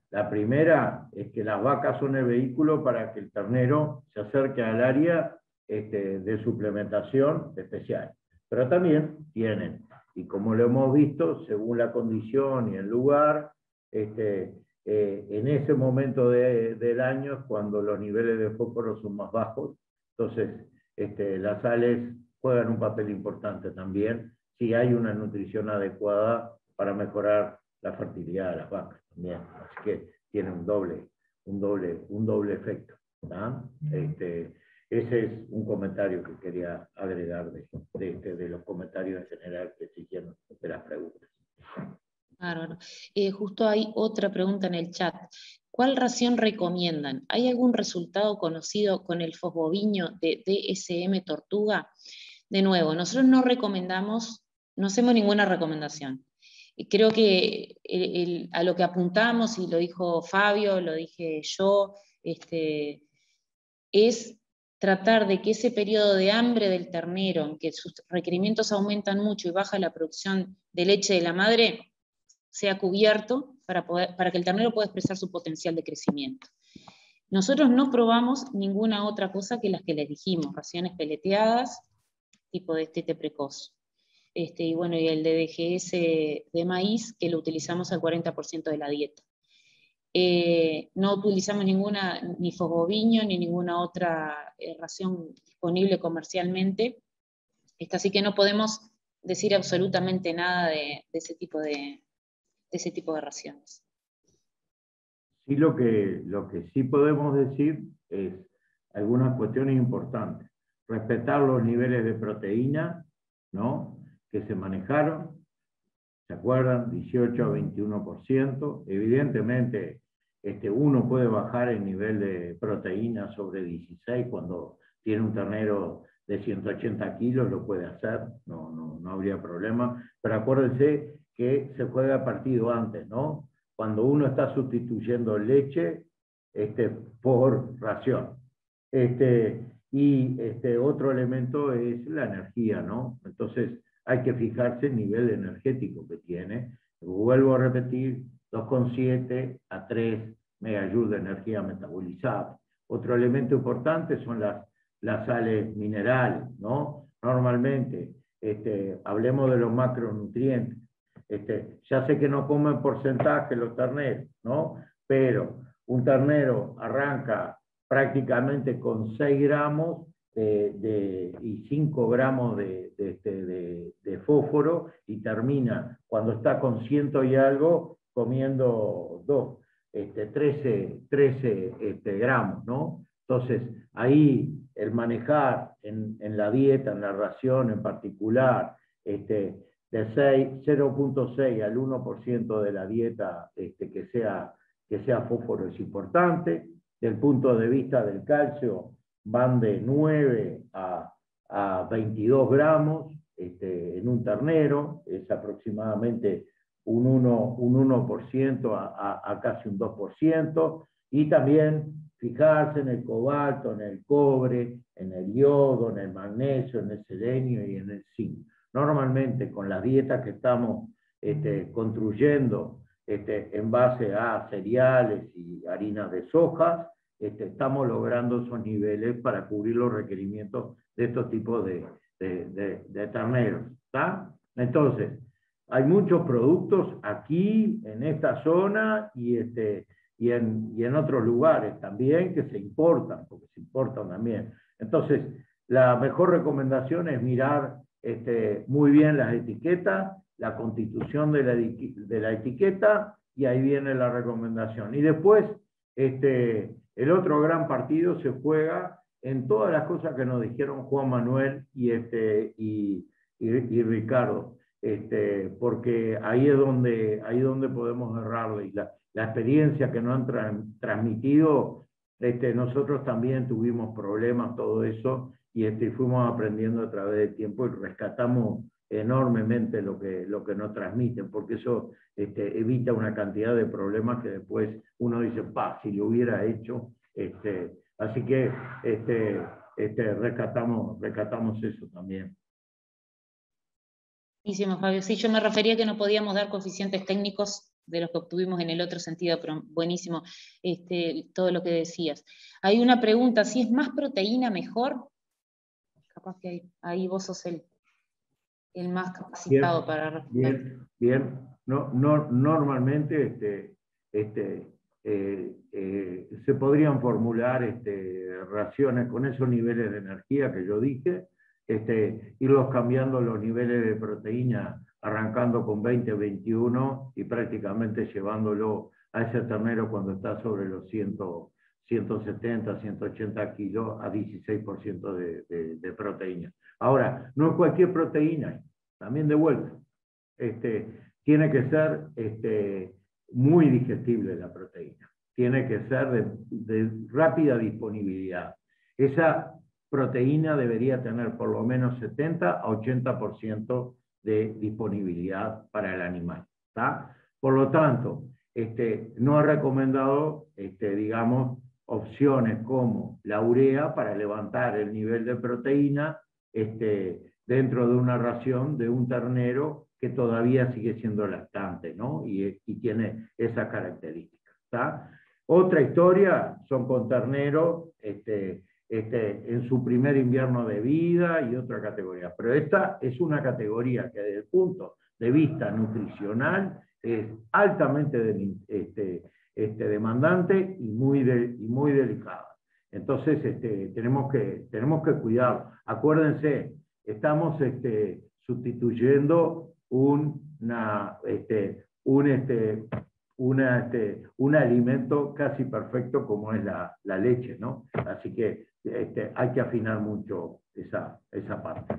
La primera es que las vacas son el vehículo para que el ternero se acerque al área este, de suplementación especial. Pero también tienen, y como lo hemos visto, según la condición y el lugar, este, eh, en ese momento de, del año es cuando los niveles de fósforo son más bajos. Entonces, este, las sales juegan un papel importante también, si hay una nutrición adecuada para mejorar la fertilidad de las vacas también. Así que tiene un doble, un doble, un doble efecto. ¿No? Este, ese es un comentario que quería agregar de, de, de, de los comentarios en general que se hicieron de las preguntas. Bárbaro. Eh, justo hay otra pregunta en el chat. ¿Cuál ración recomiendan? ¿Hay algún resultado conocido con el fosboviño de D S M Tortuga? De nuevo, nosotros no recomendamos, no hacemos ninguna recomendación. Creo que el, el, a lo que apuntamos, y lo dijo Fabio, lo dije yo, este, es tratar de que ese periodo de hambre del ternero, en que sus requerimientos aumentan mucho y baja la producción de leche de la madre, sea cubierto para, poder, para que el ternero pueda expresar su potencial de crecimiento. Nosotros no probamos ninguna otra cosa que las que les dijimos, raciones peleteadas, tipo de destete precoz. Este, y bueno, y el de D G S de maíz, que lo utilizamos al cuarenta por ciento de la dieta. Eh, no utilizamos ninguna, ni fosboviño, ni ninguna otra eh, ración disponible comercialmente. Este, así que no podemos decir absolutamente nada de, de, ese tipo de, de ese tipo de raciones. Sí, lo que, lo que sí podemos decir es algunas cuestiones importantes. Respetar los niveles de proteína, ¿no?, que se manejaron, ¿se acuerdan? dieciocho a veintiuno por ciento. Evidentemente, este, uno puede bajar el nivel de proteína sobre dieciséis cuando tiene un ternero de ciento ochenta kilos, lo puede hacer, no, no, no habría problema. Pero acuérdense que se juega partido antes, ¿no? Cuando uno está sustituyendo leche este, por ración. Este, y este, otro elemento es la energía, ¿no? Entonces, hay que fijarse el nivel energético que tiene. Vuelvo a repetir, dos coma siete a tres megajoules de energía metabolizada. Otro elemento importante son las, las sales minerales, ¿no? Normalmente, este, hablemos de los macronutrientes. Este, ya sé que no comen porcentaje los terneros, ¿no? Pero un ternero arranca prácticamente con seis gramos De, de, y cinco gramos de, de, de, de fósforo, y termina, cuando está con ciento y algo, comiendo dos, este, trece, trece este, gramos, ¿no? Entonces, ahí el manejar en, en la dieta, en la ración en particular, este, de cero punto seis al uno por ciento de la dieta este, que, sea, que sea fósforo es importante. Del punto de vista del calcio, van de nueve a, a veintidós gramos este, en un ternero, es aproximadamente un uno, un uno por ciento a, a, a casi un dos por ciento, y también fijarse en el cobalto, en el cobre, en el yodo, en el magnesio, en el selenio y en el zinc. Normalmente con la dieta que estamos este, construyendo este, en base a cereales y harinas de soja, Este, estamos logrando esos niveles para cubrir los requerimientos de estos tipos de, de, de, de terneros. ¿Está? Entonces, hay muchos productos aquí, en esta zona, y, este, y, en, y en otros lugares también que se importan, porque se importan también. Entonces, la mejor recomendación es mirar este, muy bien las etiquetas, la constitución de la, de la etiqueta, y ahí viene la recomendación. Y después, este, el otro gran partido se juega en todas las cosas que nos dijeron Juan Manuel y, este, y, y, y Ricardo, este, porque ahí es donde, ahí es donde podemos errarle. Y la, la experiencia que nos han tra transmitido, este, nosotros también tuvimos problemas, todo eso, y este, fuimos aprendiendo a través del tiempo y rescatamos enormemente lo que, lo que nos transmiten, porque eso este, evita una cantidad de problemas que después uno dice, pa, si lo hubiera hecho. Este, así que este, este, rescatamos, rescatamos eso también. Buenísimo, Fabio. Sí, yo me refería que no podíamos dar coeficientes técnicos de los que obtuvimos en el otro sentido, pero buenísimo este, todo lo que decías. Hay una pregunta, ¿si es más proteína mejor? Capaz que ahí, ahí vos sos el, el más capacitado Bien, para responder. bien, bien. No, no, normalmente este, este, eh, eh, se podrían formular este, raciones con esos niveles de energía que yo dije, este, irlos cambiando los niveles de proteína, arrancando con veinte, veintiuno y prácticamente llevándolo a ese ternero cuando está sobre los cien, ciento setenta, ciento ochenta kilos a dieciséis por ciento de, de, de proteína. Ahora, no es cualquier proteína, también de vuelta. Este, tiene que ser este, muy digestible la proteína. Tiene que ser de, de rápida disponibilidad. Esa proteína debería tener por lo menos setenta a ochenta por ciento de disponibilidad para el animal, ¿tá? Por lo tanto, este, no es recomendado, este, digamos, opciones como la urea para levantar el nivel de proteína este, dentro de una ración de un ternero que todavía sigue siendo lactante, ¿no? Y, y tiene esa característica, ¿tá? Otra historia son con terneros este, este, en su primer invierno de vida y otra categoría. Pero esta es una categoría que desde el punto de vista nutricional es altamente de, este, este, demandante y muy, de, y muy delicada. Entonces este, tenemos, que, tenemos que cuidarlo. Acuérdense, estamos este, sustituyendo un, una, este, un, este, una, este, un alimento casi perfecto como es la, la leche, ¿no? Así que este, hay que afinar mucho esa, esa parte.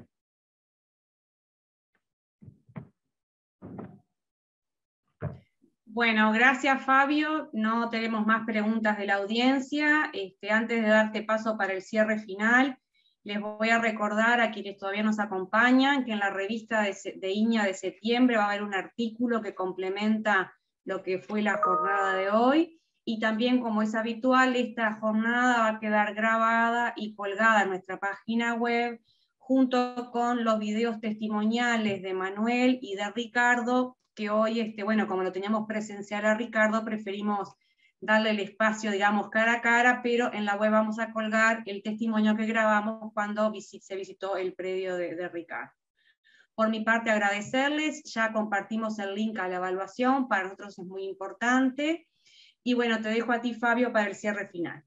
Bueno, gracias Fabio. No tenemos más preguntas de la audiencia. Este, antes de darte paso para el cierre final, les voy a recordar a quienes todavía nos acompañan que en la revista de, de INIA de septiembre va a haber un artículo que complementa lo que fue la jornada de hoy, y también, como es habitual, esta jornada va a quedar grabada y colgada en nuestra página web, junto con los videos testimoniales de Manuel y de Ricardo, que hoy, este, bueno, como lo teníamos presencial a Ricardo, preferimos darle el espacio, digamos, cara a cara, pero en la web vamos a colgar el testimonio que grabamos cuando visit, se visitó el predio de, de Ricardo. Por mi parte, agradecerles, ya compartimos el link a la evaluación, para nosotros es muy importante, y bueno, te dejo a ti, Fabio, para el cierre final.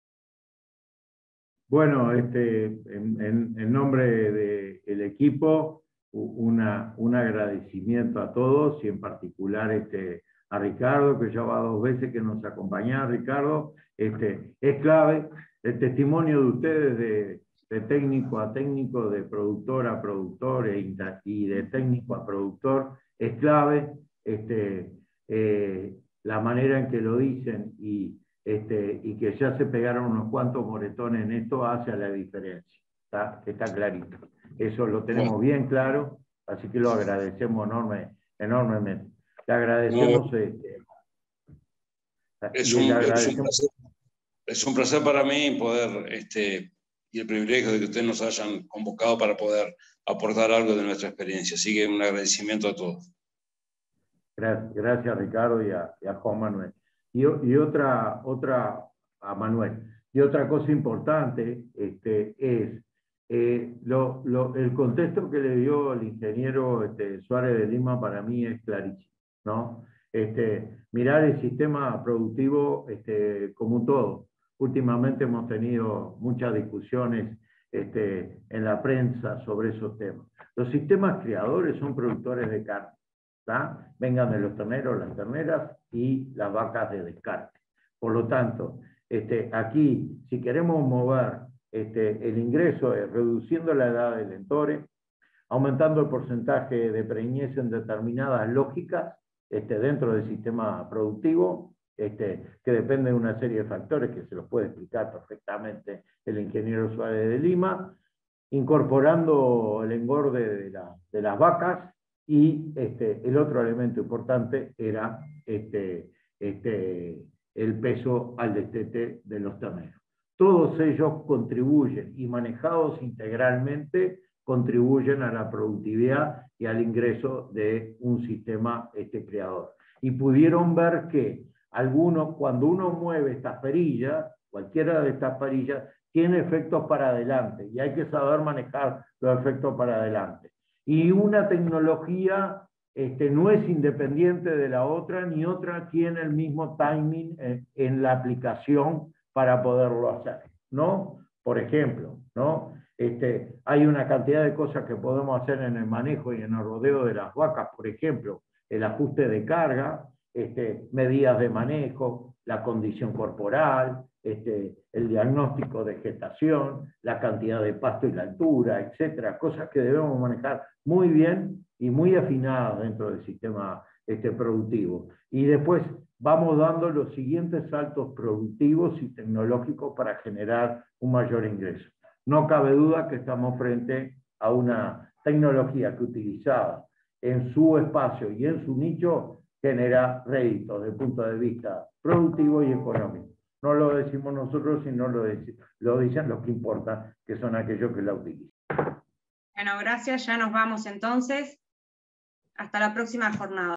Bueno, este, en, en, en nombre del equipo, una, un agradecimiento a todos, y en particular este, a Ricardo, que ya va dos veces que nos acompaña. Ricardo, este, es clave el testimonio de ustedes de, de técnico a técnico, de productor a productor e, y de técnico a productor, es clave. Este, eh, la manera en que lo dicen y, este, y que ya se pegaron unos cuantos moretones en esto hace la diferencia, ¿está? Está clarito. Eso lo tenemos bien claro, así que lo agradecemos enorme, enormemente. Le agradecemos... No. Este, es, un, agradecemos... es, un placer, es un placer para mí poder, este, y el privilegio de que ustedes nos hayan convocado para poder aportar algo de nuestra experiencia. Así que un agradecimiento a todos. Gracias, gracias Ricardo y a, y a Juan Manuel. Y, y otra, otra, a Manuel, y otra cosa importante este, es eh, lo, lo, el contexto que le dio el ingeniero este, Suárez de Lima para mí es clarísimo, ¿no? Este, mirar el sistema productivo este, como un todo. Últimamente hemos tenido muchas discusiones este, en la prensa sobre esos temas. Los sistemas criadores son productores de carne. ¿tá? Vengan de los terneros, las terneras y las vacas de descarte. Por lo tanto, este, aquí, si queremos mover este, el ingreso, es reduciendo la edad del entore, aumentando el porcentaje de preñez en determinadas lógicas este, dentro del sistema productivo, este, que depende de una serie de factores que se los puede explicar perfectamente el ingeniero Suárez de Lima, incorporando el engorde de, la, de las vacas. Y este, el otro elemento importante era este, este, el peso al destete de los terneros. Todos ellos contribuyen, y manejados integralmente, contribuyen a la productividad y al ingreso de un sistema este, creador. y pudieron ver que algunos, cuando uno mueve estas perillas, cualquiera de estas perillas, tiene efectos para adelante, y hay que saber manejar los efectos para adelante. Y una tecnología este, no es independiente de la otra, ni otra tiene el mismo timing en, en la aplicación para poderlo hacer, ¿no? Por ejemplo, ¿no? Este, hay una cantidad de cosas que podemos hacer en el manejo y en el rodeo de las vacas, por ejemplo, el ajuste de carga, este, medidas de manejo, la condición corporal, este, el diagnóstico de gestación, la cantidad de pasto y la altura, etcétera, cosas que debemos manejar muy bien y muy afinadas dentro del sistema este, productivo. Y después vamos dando los siguientes saltos productivos y tecnológicos para generar un mayor ingreso. No cabe duda que estamos frente a una tecnología que utilizada en su espacio y en su nicho genera réditos desde el punto de vista productivo y económico. No lo decimos nosotros, sino lo, dec lo dicen los que importan, que son aquellos que la utilizan. Bueno, gracias, ya nos vamos entonces. Hasta la próxima jornada.